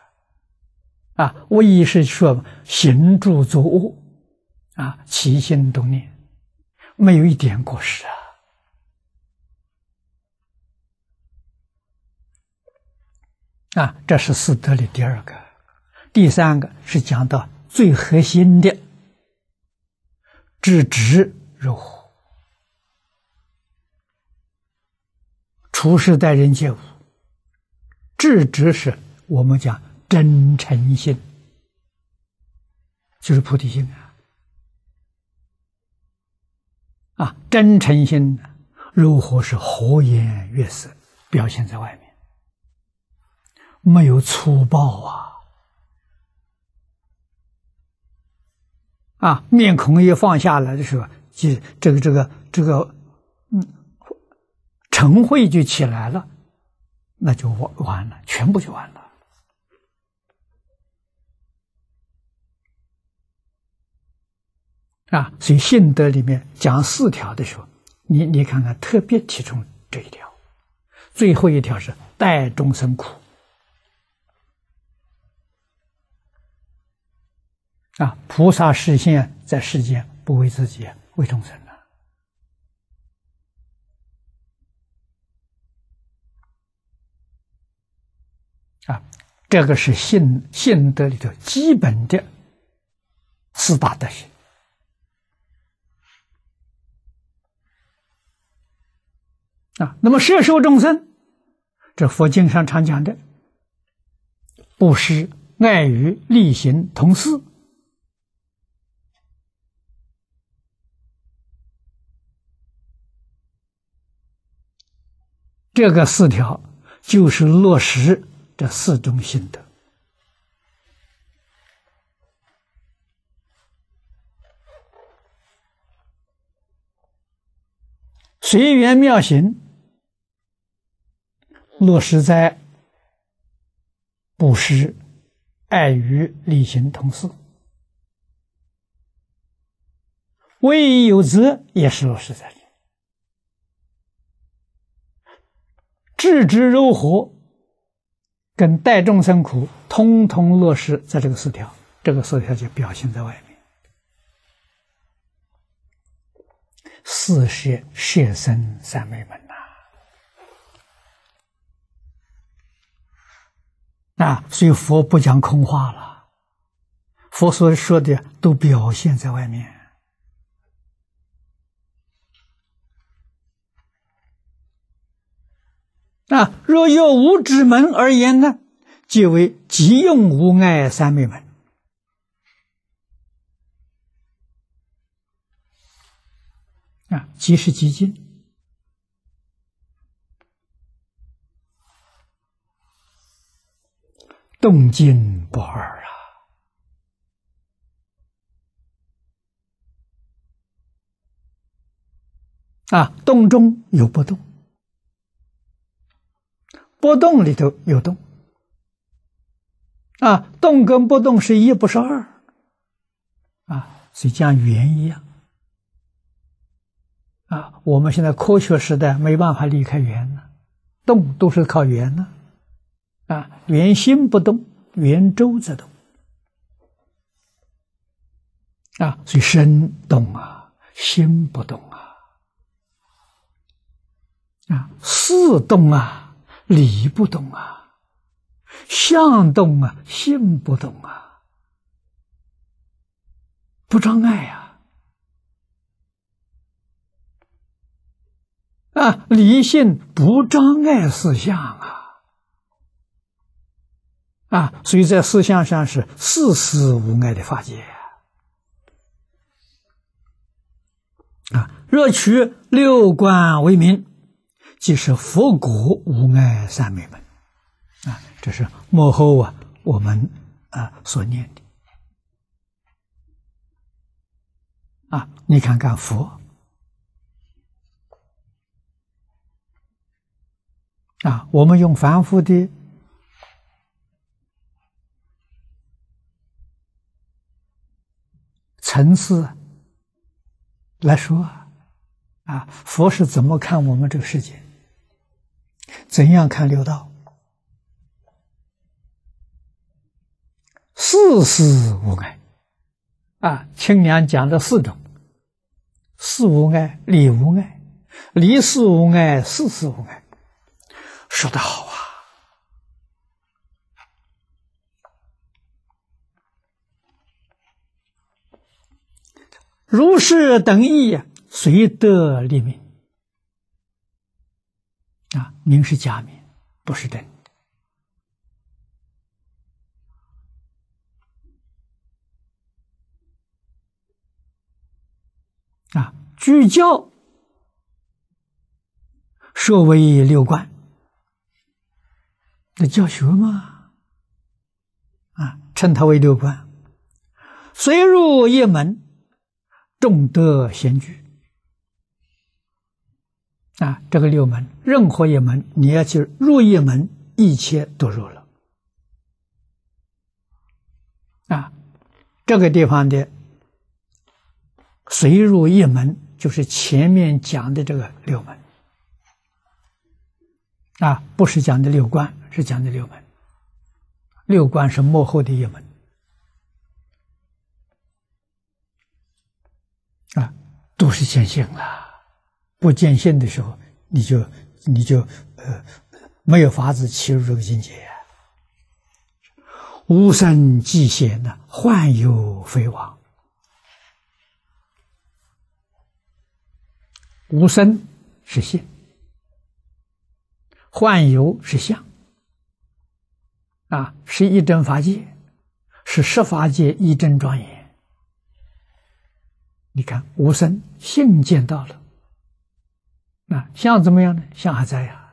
唯一是说行住坐卧起心动念没有一点过失这是四德里第二个。第三个是讲到最核心的知止如虎，处事待人接物，知止是我们讲真诚心，就是菩提心真诚心如火是和颜悦色，表现在外面，没有粗暴面孔一放下来的时候，这个嗔恚就起来了，那就完了，全部就完了。所以信德里面讲四条的时候，你看看，特别提出这一条。最后一条是待众生苦。菩萨示现在世间，不为自己，为众生这个是信德里头基本的四大德行。那么摄受众生，这佛经上常讲的布施、爱语、利行、同事，这个四条就是落实这四种心得。随缘妙行落实在布施、爱语、利行、同事。唯一有则也是落实在里。智止柔和跟待众生苦通通落实在这个四条，这个四条就表现在外面。四摄身三昧门所以佛不讲空话了，佛所说的都表现在外面。若有无止门而言呢，即为即用无碍三昧门。即是极尽，动静不二动中有不动，不动里头有动，动跟不动是一不是二所以像圆一样我们现在科学时代没办法离开圆了，动都是靠圆呢圆心不动，圆周则动所以身动心不动事动理不动相动心不动不障碍呀！离性不障碍四相所以在四相上是事事无碍的法界若取六观为名，即是佛果无碍三昧门这是幕后我们所念的你看看佛我们用凡夫的层次来说佛是怎么看我们这个世界？怎样看六道？事事无碍清凉讲的四种：事无碍、理无碍、理事无碍、事事无碍。说得好如是等义随得立名名是假名，不是真的居教设为六观，那教学嘛称它为六观，虽入一门，众得先居这个六门，任何一门你要去入一门，一切都入了这个地方的随入一门，就是前面讲的这个六门不是讲的六观，是讲的六门。六观是幕后的一门都是见性了。不见性的时候，你就没有法子切入这个境界无生寂显幻有非妄。无生是性，幻有是相是一真法界，是十法界一真庄严。你看无生性见到了相怎么样呢？相还在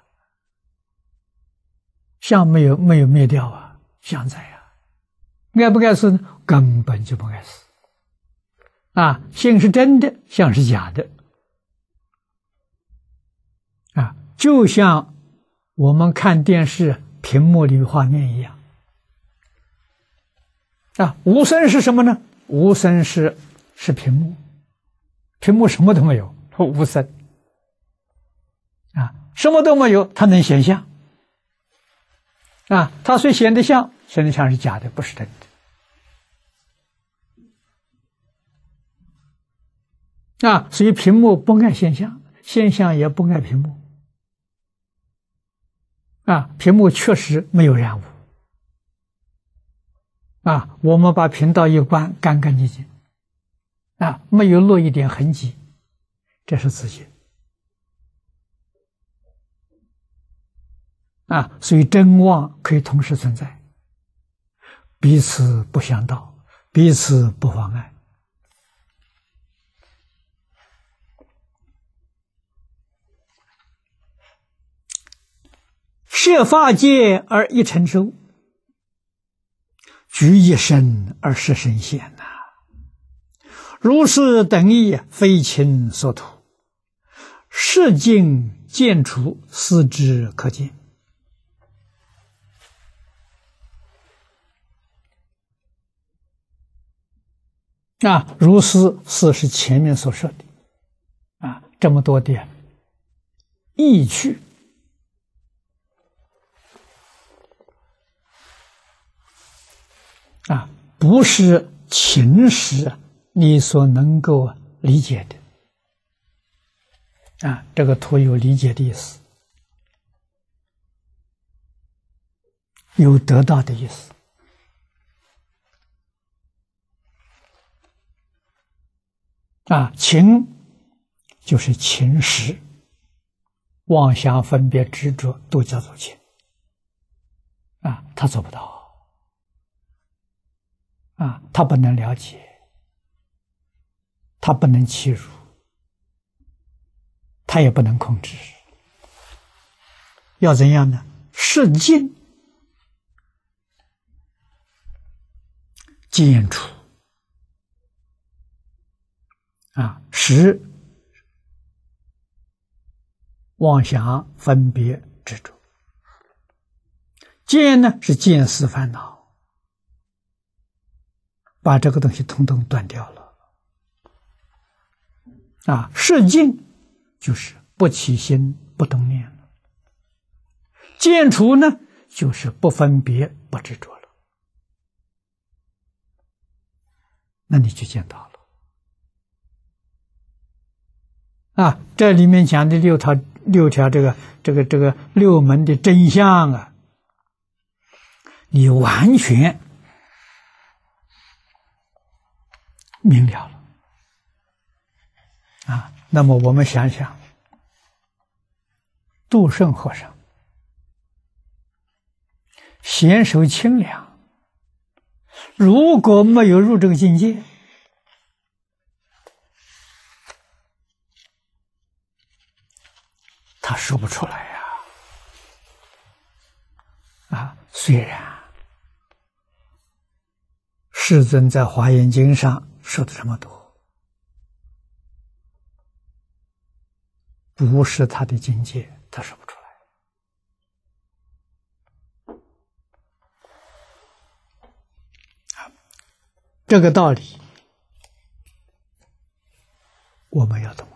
相没有灭掉相在该不该死呢？根本就不该死性是真的，相是假的就像我们看电视屏幕里画面一样无声是什么呢？无声是屏幕，屏幕什么都没有，无声什么都没有，它能显像它虽显得像，显得像是假的，不是真的所以屏幕不爱现象，现象也不爱屏幕屏幕确实没有染污我们把频道一关，干干净净没有落一点痕迹，这是自信所以真妄可以同时存在，彼此不相道，彼此不妨碍设法界而一成收，居一身而十身现如是等义，非亲所图，视境见处，思之可见如是是前面所说的这么多的意趣不是情识你所能够理解的这个图有理解的意思，有得到的意思情就是情识，妄想分别执着都叫做情。他做不到，他不能了解，他不能欺辱，他也不能控制。要怎样呢？是境见除识妄想分别执着，见呢是见思烦恼，把这个东西统统断掉了。是境就是不起心不动念了，见除呢就是不分别不执着了，那你就见到了。这里面讲的六条这个六门的真相你完全明了了。那么我们想想，杜胜和尚贤守清凉，如果没有入这个境界，他说不出来虽然世尊在《华严经》上说的这么多，不是他的境界，他说不出来。这个道理我们要懂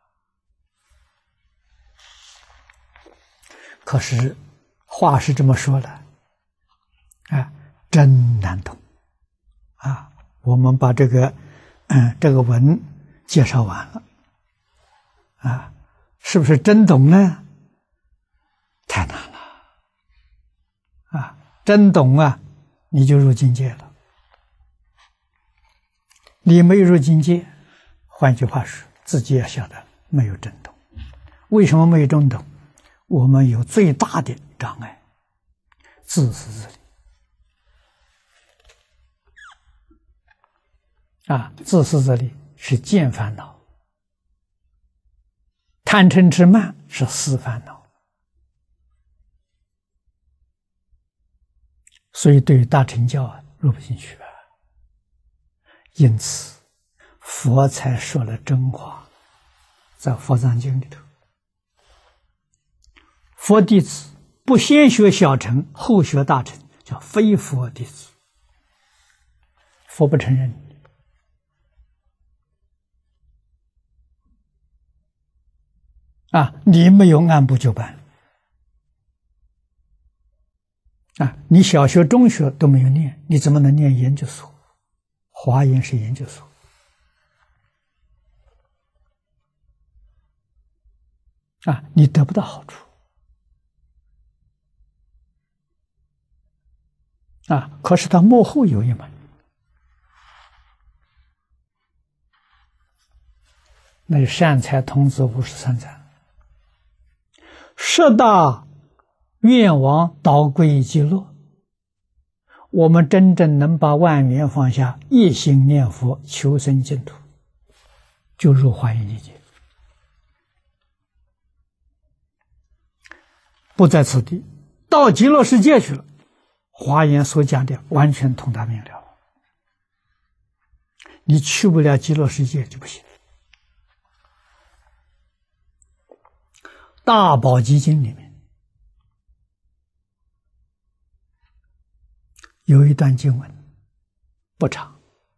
可是话是这么说的，真难懂我们把这个文介绍完了是不是真懂呢？太难了真懂你就入境界了。你没有入境界，换句话说，自己也晓得没有真懂。为什么没有真懂？我们有最大的障碍，自私自利自私自利是见烦恼，贪嗔痴慢是思烦恼。所以对于大乘教入不进去因此佛才说了真话，在《佛藏经》里头，佛弟子不先学小乘后学大乘，叫非佛弟子。佛不承认你没有按部就班你小学中学都没有念，你怎么能念研究所？华严是研究所你得不到好处可是他幕后有一门，那是善财童子53赞，十大愿王导归极乐。我们真正能把万缘放下，一心念佛求生净土，就入华严境界，不在此地，到极乐世界去了，华严所讲的完全通达明了。你去不了极乐世界就不行。大宝积经里面有一段经文不长，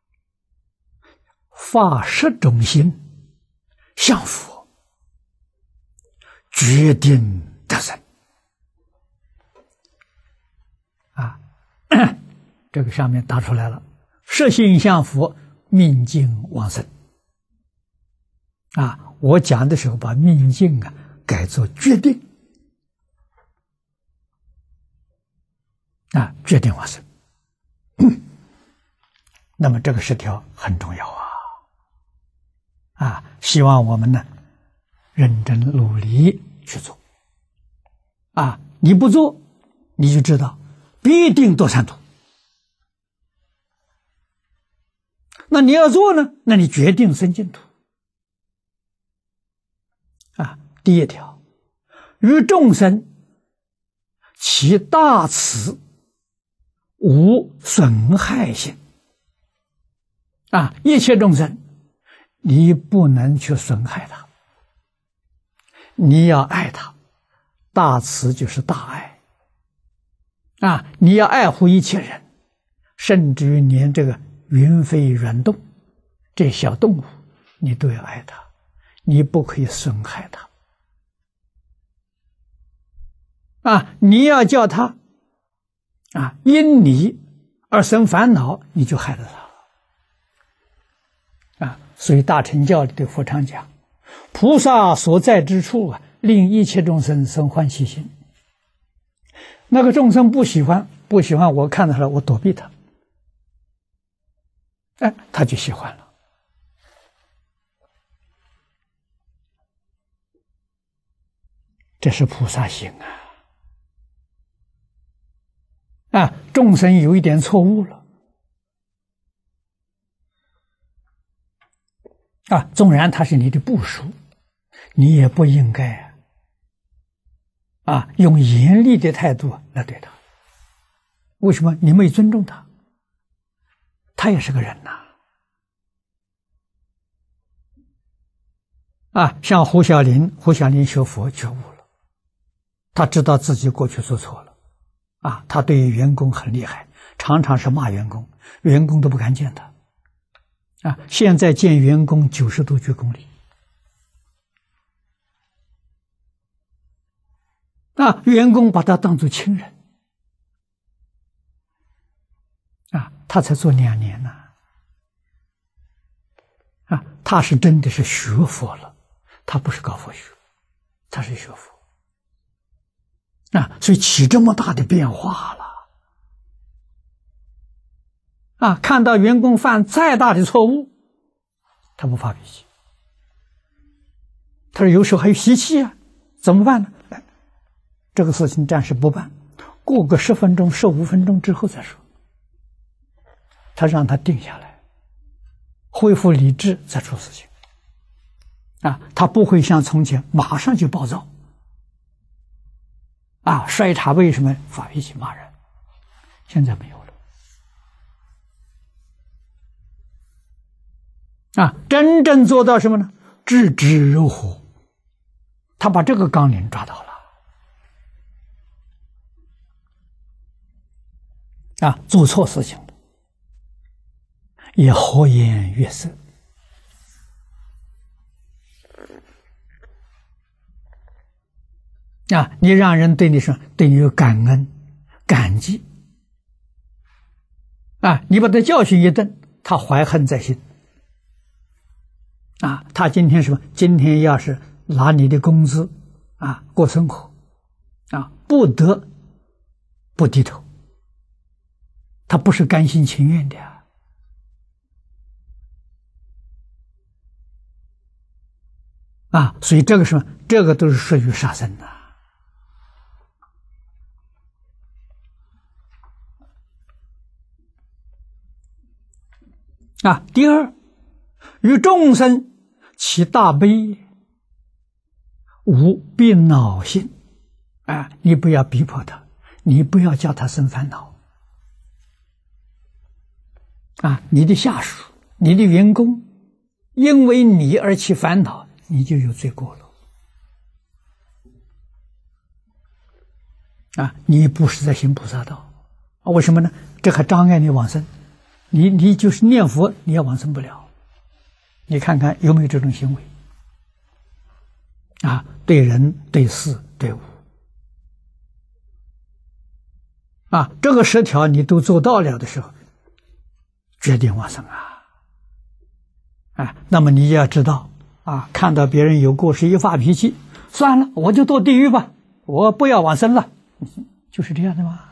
发10种心向佛，决定得生这个上面打出来了，十心向佛，命尽往生我讲的时候把命尽改作决定决定往生那么这个10条很重要希望我们呢认真努力去做。你不做，你就知道必定堕三途。那你要做呢，那你决定生净土。第一条，于众生其大慈无损害性。一切众生，你不能去损害他，你要爱他。大慈就是大爱。你要爱护一切人，甚至于连这个云飞圆动这小动物，你都要爱它，你不可以损害它。你要叫他因你而生烦恼，你就害了他。所以大乘教里的佛常讲，菩萨所在之处令一切众生生欢喜心。那个众生不喜欢，我看到了，我躲避他，他就喜欢了。这是菩萨行众生有一点错误了纵然他是你的部属，你也不应该用严厉的态度来对他。为什么？你没尊重他，他也是个人像胡小林学佛觉悟了，他知道自己过去做错了他对于员工很厉害，常常是骂员工，员工都不敢见他现在见员工90度鞠躬礼员工把他当作亲人他才做2年他是真的是学佛了，他不是搞佛学，他是学佛所以起这么大的变化了看到员工犯再大的错误，他不发脾气，他说有时候还有习气怎么办呢？这个事情暂时不办，过个10分钟15分钟之后再说。他让他定下来，恢复理智再做事情他不会像从前马上就暴躁摔茶杯什么发脾气骂人，现在没有了真正做到什么呢？置之如虎，他把这个纲领抓到了做错事情了也和颜悦色你让人对你说，对你有感恩感激你把他教训一顿，他怀恨在心他今天什么？今天要是拿你的工资过生活不得不低头，他不是甘心情愿的所以这个什么？这个都是属于杀生第二，于众生其大悲无必恼性你不要逼迫他，你不要叫他生烦恼你的下属你的员工因为你而起烦恼，你就有罪过了你不是在行菩萨道为什么呢？这还障碍你往生，你就是念佛，你也往生不了。你看看有没有这种行为对人对事对物这个10条你都做到了的时候，决定往生那么你要知道看到别人有过失一发脾气，算了，我就堕地狱吧，我不要往生了，就是这样的吗？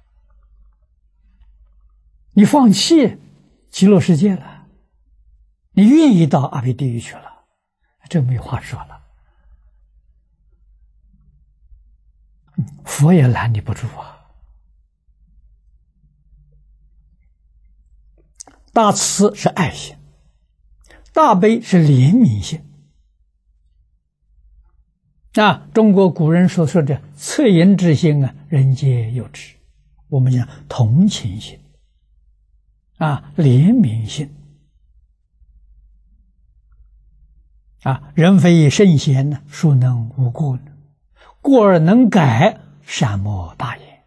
你放弃极乐世界了， 你愿意到阿鼻地狱去了，这没话说了。佛也拦你不住啊！大慈是爱心，大悲是怜悯心。中国古人所说的恻隐之心人皆有之。我们讲同情心怜悯心人非圣贤孰能无过呢？过而能改，善莫大焉。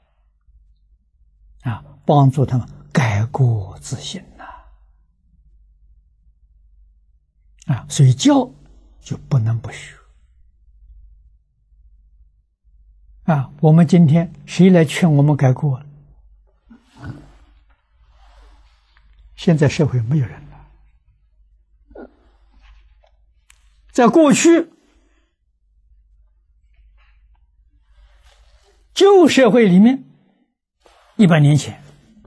帮助他们改过自新所以教就不能不学我们今天谁来劝我们改过？现在社会没有人了。在过去旧社会里面，100年前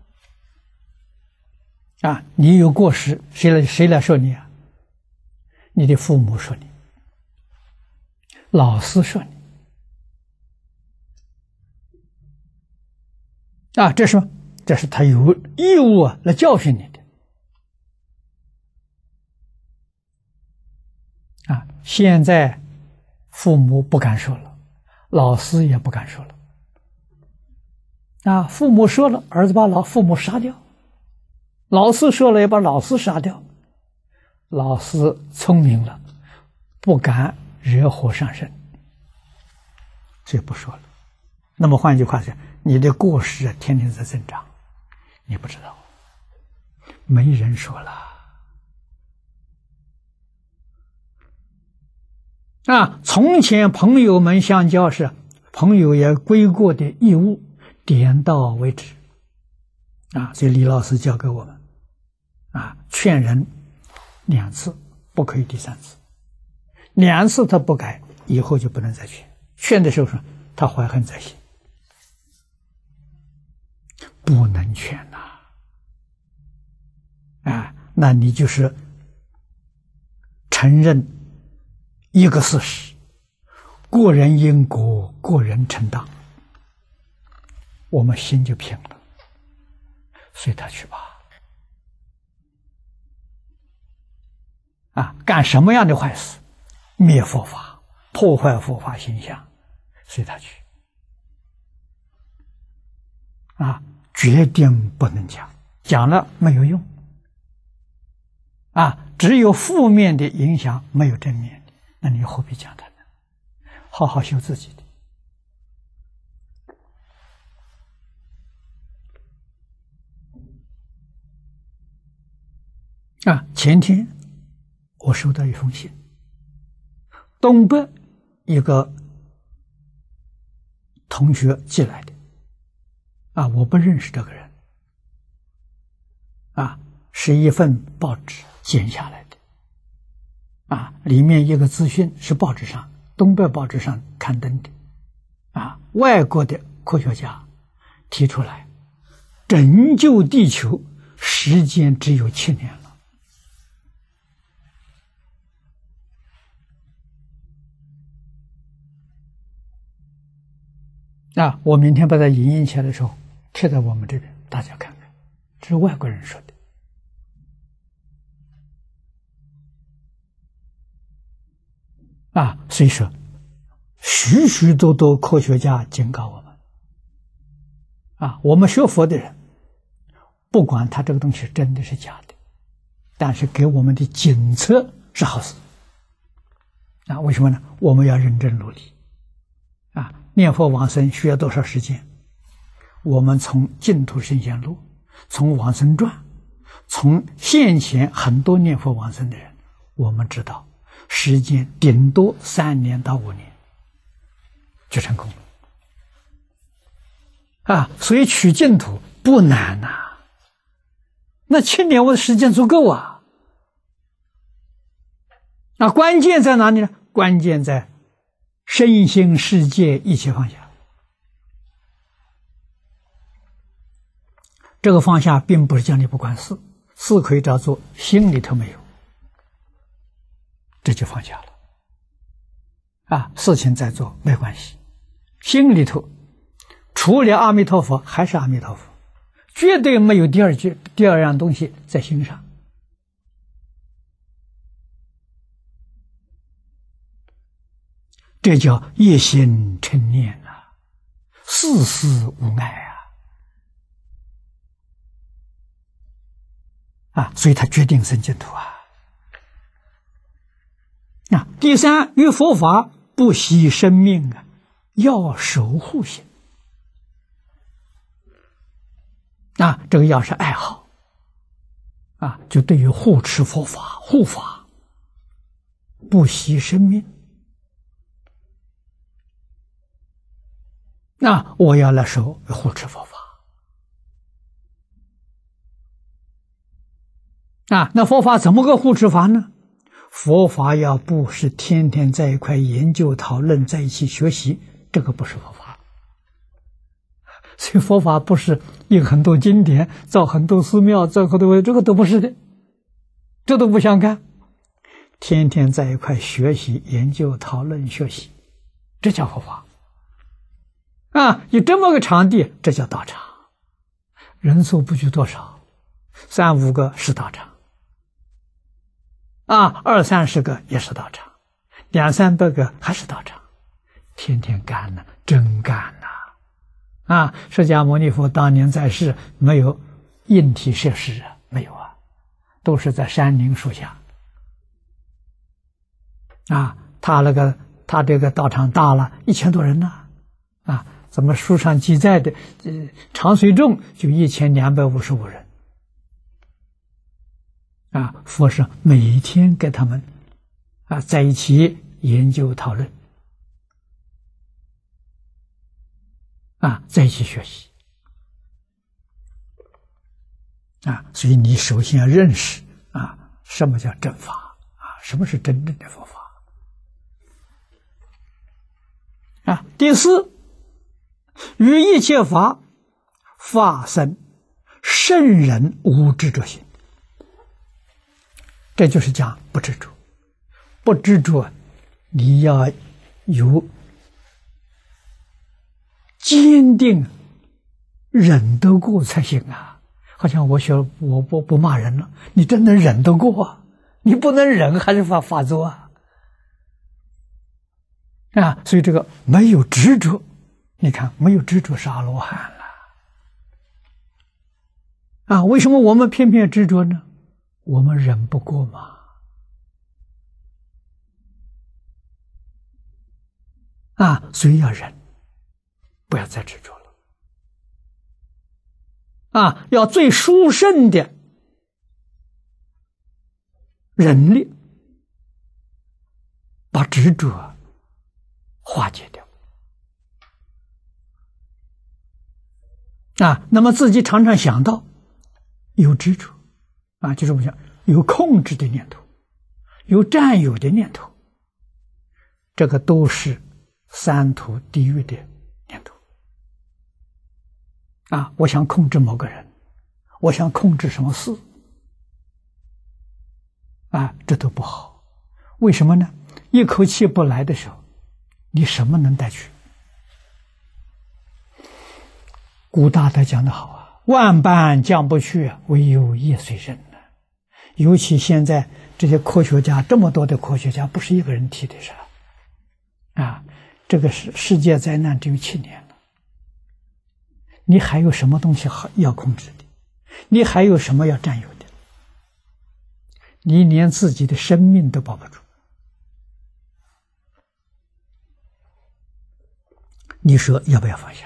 你有过失，谁来说你你的父母说你，老师说你这是什么？这是他有义务来教训你的现在父母不敢说了，老师也不敢说了父母说了，儿子把父母杀掉；老师说了，也把老师杀掉。老师聪明了，不敢惹火上身，所以不说了。那么换句话说，你的过失天天在增长，你不知道，没人说了从前朋友们相交时，朋友也归过的义务，点到为止所以李老师教给我们劝人2次，不可以第3次。2次他不改，以后就不能再劝。劝的时候说他怀恨在心，不能劝那你就是承认一个事实，过人因果，过人承当，我们心就平了，随他去吧。干什么样的坏事，灭佛法，破坏佛法形象，随他去决定不能讲，讲了没有用只有负面的影响，没有正面的，那你何必讲它呢？好好修自己的前天我收到一封信，东北一个同学寄来的我不认识这个人是一份报纸剪下来的里面一个资讯是报纸上，东北报纸上刊登的外国的科学家提出来，拯救地球时间只有7年了我明天把它影印起来的时候贴在我们这边，大家看看，这是外国人说的所以说许许多多科学家警告我们我们学佛的人不管他这个东西真的是假的，但是给我们的警策是好事为什么呢？我们要认真努力念佛往生需要多少时间？我们从净土圣贤录，从往生传，从现前很多念佛往生的人，我们知道时间顶多3年到5年就成功了所以取净土不难那7年我的时间足够关键在哪里呢？关键在身心世界一切放下。这个放下并不是叫你不管事，可以照做，心里头没有这就放下了。事情在做没关系，心里头除了阿弥陀佛还是阿弥陀佛，绝对没有第二样东西在心上。这叫一心称念啊，事事无碍所以他决定生净土第三，与佛法不惜生命要守护心这个要是爱好就对于护持佛法、护法不惜生命。我要来守护持佛法那佛法怎么个护持法呢？佛法要不是天天在一块研究讨论，在一起学习，这个不是佛法。所以佛法不是印很多经典，造很多寺庙，造很多，这个都不是的，这都不相干。天天在一块学习、研究、讨论、学习，这叫佛法有这么个场地，这叫道场。人数不拘多少，3、5个是道场，20、30个也是道场，200、300个还是道场，天天干呢，真干呐！释迦牟尼佛当年在世没有硬体设施没有都是在山林树下他这个道场大了1000多人呢咱们书上记载的常随众就1255人佛是每一天跟他们在一起研究讨论在一起学习所以你首先要认识什么叫正法什么是真正的佛法第四，于一切法发生圣人无执着心，这就是讲不执着。不执着，你要有坚定忍得过才行好像我不骂人了，你真能忍得过你不能忍还是发作所以这个没有执着，你看没有执着是阿罗汉了为什么我们偏偏执着呢？我们忍不过嘛所以要忍，不要再执着了要最殊胜的忍力把执着化解掉那么自己常常想到有执着就是我们讲有控制的念头，有占有的念头，这个都是三途地狱的念头我想控制某个人，我想控制什么事这都不好。为什么呢？一口气不来的时候，你什么能带去？古大德讲得好万般将不去，唯有业随身尤其现在这些科学家，这么多的科学家，不是一个人提的事这个世界灾难只有7年了，你还有什么东西要控制的？你还有什么要占有的？你连自己的生命都保不住，你说要不要放下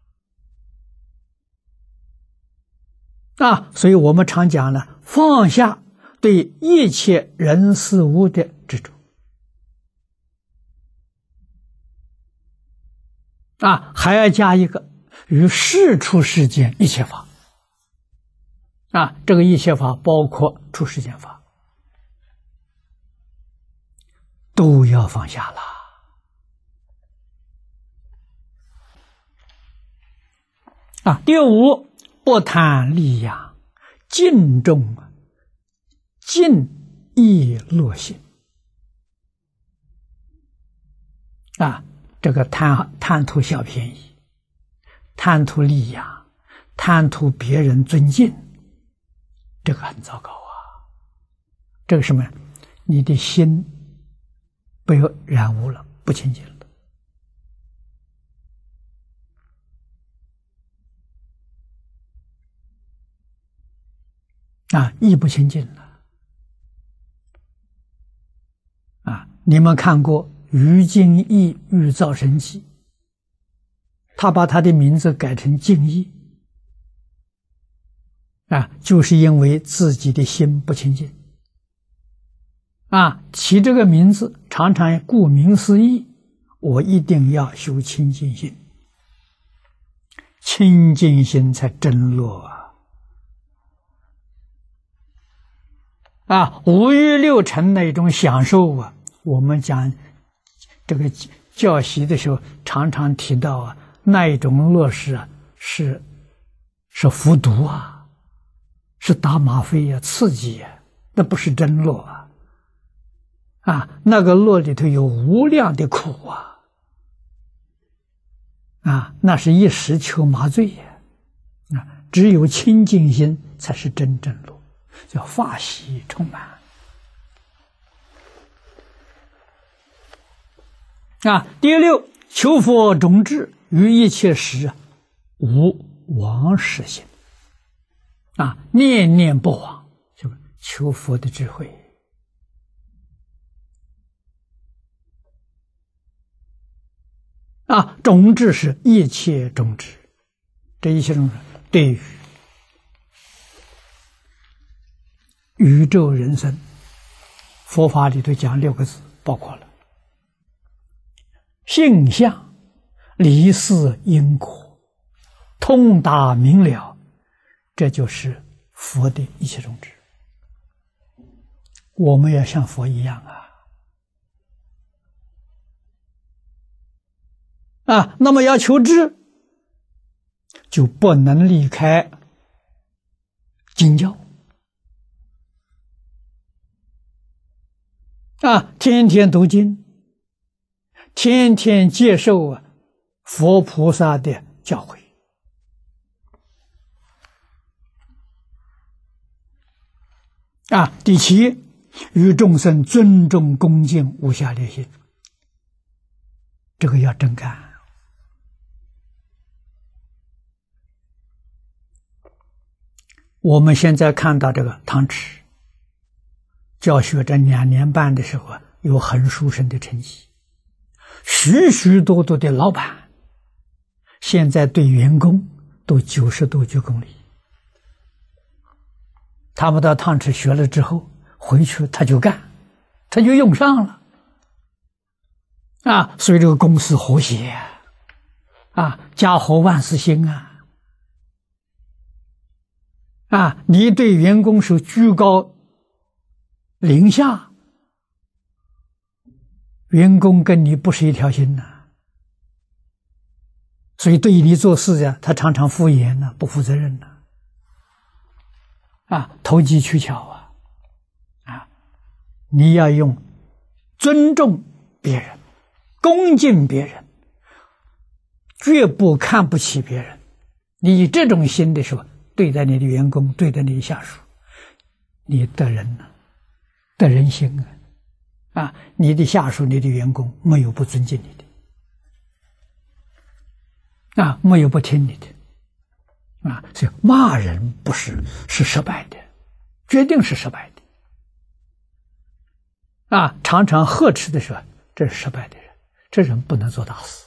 所以我们常讲呢，放下对一切人事物的执着还要加一个与世出世间一切法这个一切法包括出世间法都要放下了第五，不贪利养，敬重敬意乐心啊，这个贪图小便宜，贪图利养，贪图别人尊敬，这个很糟糕啊！这个什么？你的心被染污了，不清净了啊，意不清净了啊！你们看过于敬义《玉造神记》，他把他的名字改成敬义啊，就是因为自己的心不清净啊。起这个名字，常常顾名思义，我一定要修清净心，清净心才真乐啊！五欲六尘那种享受啊，我们讲这个教习的时候，常常提到啊，那一种乐事啊，是服毒啊，是打吗啡啊，刺激啊，那不是真乐啊！那个乐里头有无量的苦啊，那是一时求麻醉啊！只有清净心才是真正乐，叫法喜充满啊。第六，求佛种智，于一切时无忘失心啊，念念不忘，就求佛的智慧啊。种智是一切种智，这一切种智对于宇宙人生，佛法里头讲6个字，包括了性相、离事因果，通达明了，这就是佛的一切种智。我们要像佛一样啊，那么要求智，就不能离开经教啊，天天读经，天天接受佛菩萨的教诲啊。第七，与众生尊重恭敬无下劣心，这个要真干。我们现在看到这个汤池教学这2年半的时候有很殊胜的成绩，许许多多的老板现在对员工都90度鞠躬礼。他们到汤池学了之后，回去他就干，他就用上了啊，所以这个公司和谐啊，家和万事兴啊，你对员工是居高临下，员工跟你不是一条心所以对于你做事他常常敷衍不负责任投机取巧你要用尊重别人，恭敬别人，绝不看不起别人。你以这种心的时候，对待你的员工，对待你的下属，你得人得人心你的下属，你的员工没有不尊敬你的没有不听你的所以骂人不是失败的，决定是失败的常常呵斥的时候，这是失败的人，这人不能做大事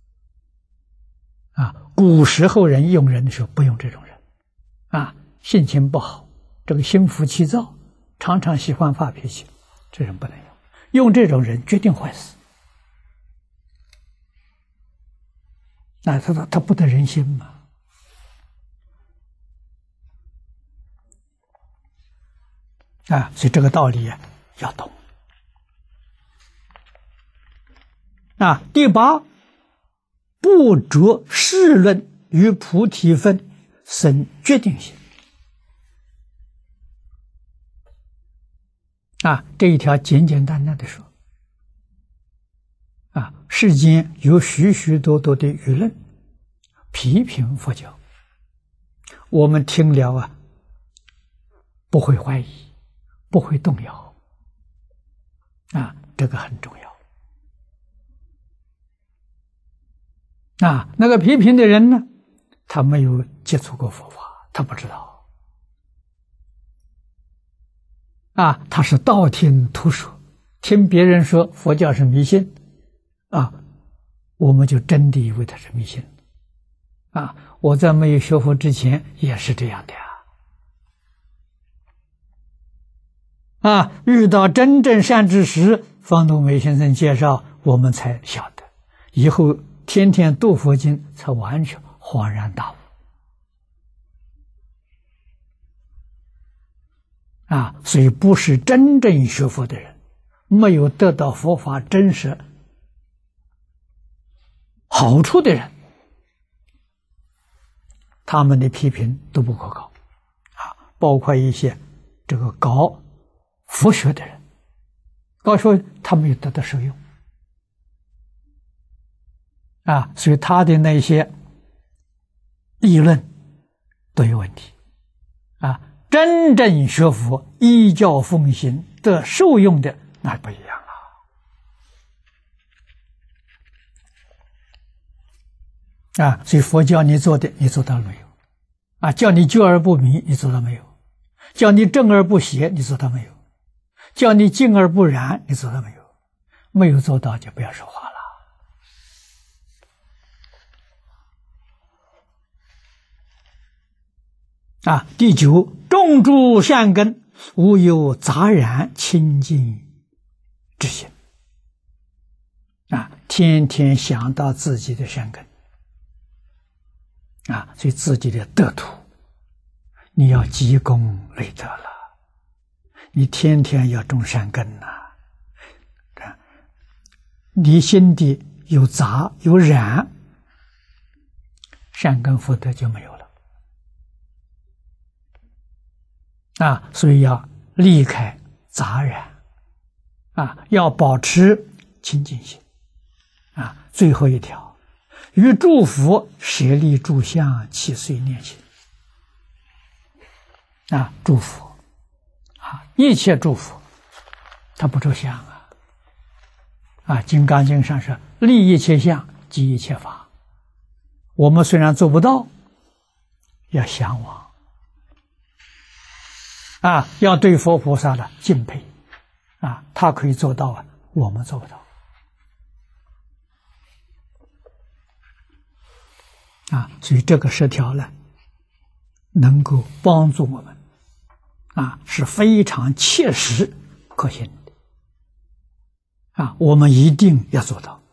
古时候人用人的时候不用这种人性情不好，这个心浮气躁，常常喜欢发脾气，这人不能用这种人决定坏事他不得人心嘛所以这个道理要懂第八，不着世论与菩提分生决定性这一条简简单单的说世间有许许多多的舆论批评佛教，我们听了不会怀疑，不会动摇，这个很重要。那个批评的人呢，他没有接触过佛法，他不知道。他是道听途说，听别人说佛教是迷信，我们就真的以为它是迷信。我在没有学佛之前也是这样的遇到真正善知识，方东美先生介绍，我们才晓得，以后天天读佛经，才完全恍然大悟。所以不是真正学佛的人，没有得到佛法真实好处的人，他们的批评都不可靠包括一些这个搞佛学的人，搞学他没有得到受用所以他的那些议论都有问题真正学佛依教奉行得受用的那不一样了所以佛教你做的，你做到了没有叫你救而不迷，你做到没有？叫你正而不邪，你做到没有？叫你静而不染，你做到没有？没有做到就不要说话了第九，种诸善根，无有杂染清净之心天天想到自己的善根所以自己的德土你要积功累德了，你天天要种善根你心底有杂有染，善根福德就没有了所以要离开杂染要保持清净心最后一条，于诸佛舍利诸相，其随念心诸佛一切诸佛他不着相金刚经上说立一切相即一切法，我们虽然做不到，要向往要对佛菩萨的敬佩他可以做到我们做不到所以这个10条呢，能够帮助我们是非常切实可行的我们一定要做到。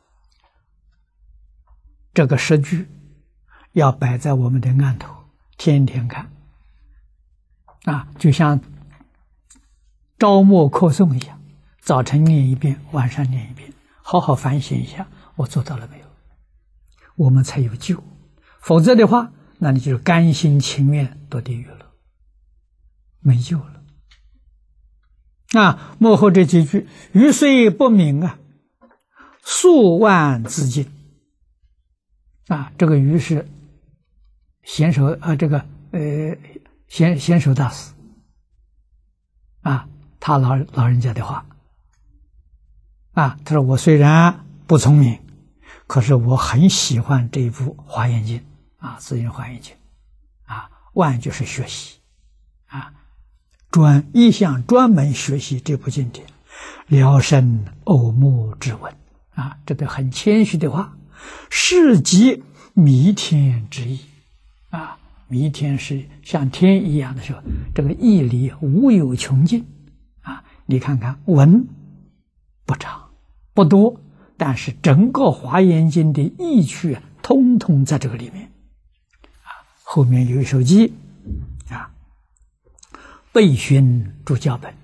这个10句要摆在我们的案头，天天看就像朝暮课诵一样，早晨念一遍，晚上念一遍，好好反省一下我做到了没有，我们才有救。否则的话，那你就是甘心情愿堕地狱了，没救了幕后这几句，余虽不明数万自尽这个余是贤首贤首大师他老人家的话他说我虽然不聪明，可是我很喜欢这一部华严经自印华严经万就是学习一向专门学习这部经典，聊胜偶目之闻这都很谦虚的话，是即弥天之意弥天是像天一样的时候，这个义理无有穷尽你看看文不长不多，但是整个华严经的意趣通通在这个里面后面有一首偈备寻诸教本，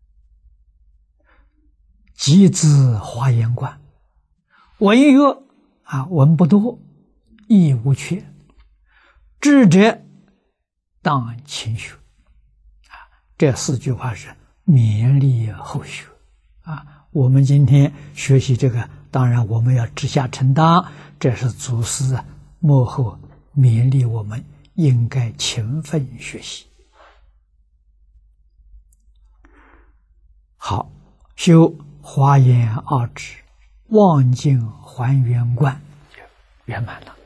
集资华严观，文曰文不多，义无缺，智者当勤学这4句话是勉励后学我们今天学习这个当然我们要知下承担，这是祖师幕后勉励我们应该勤奋学习。好，修华严二指，望境还原观，圆满了。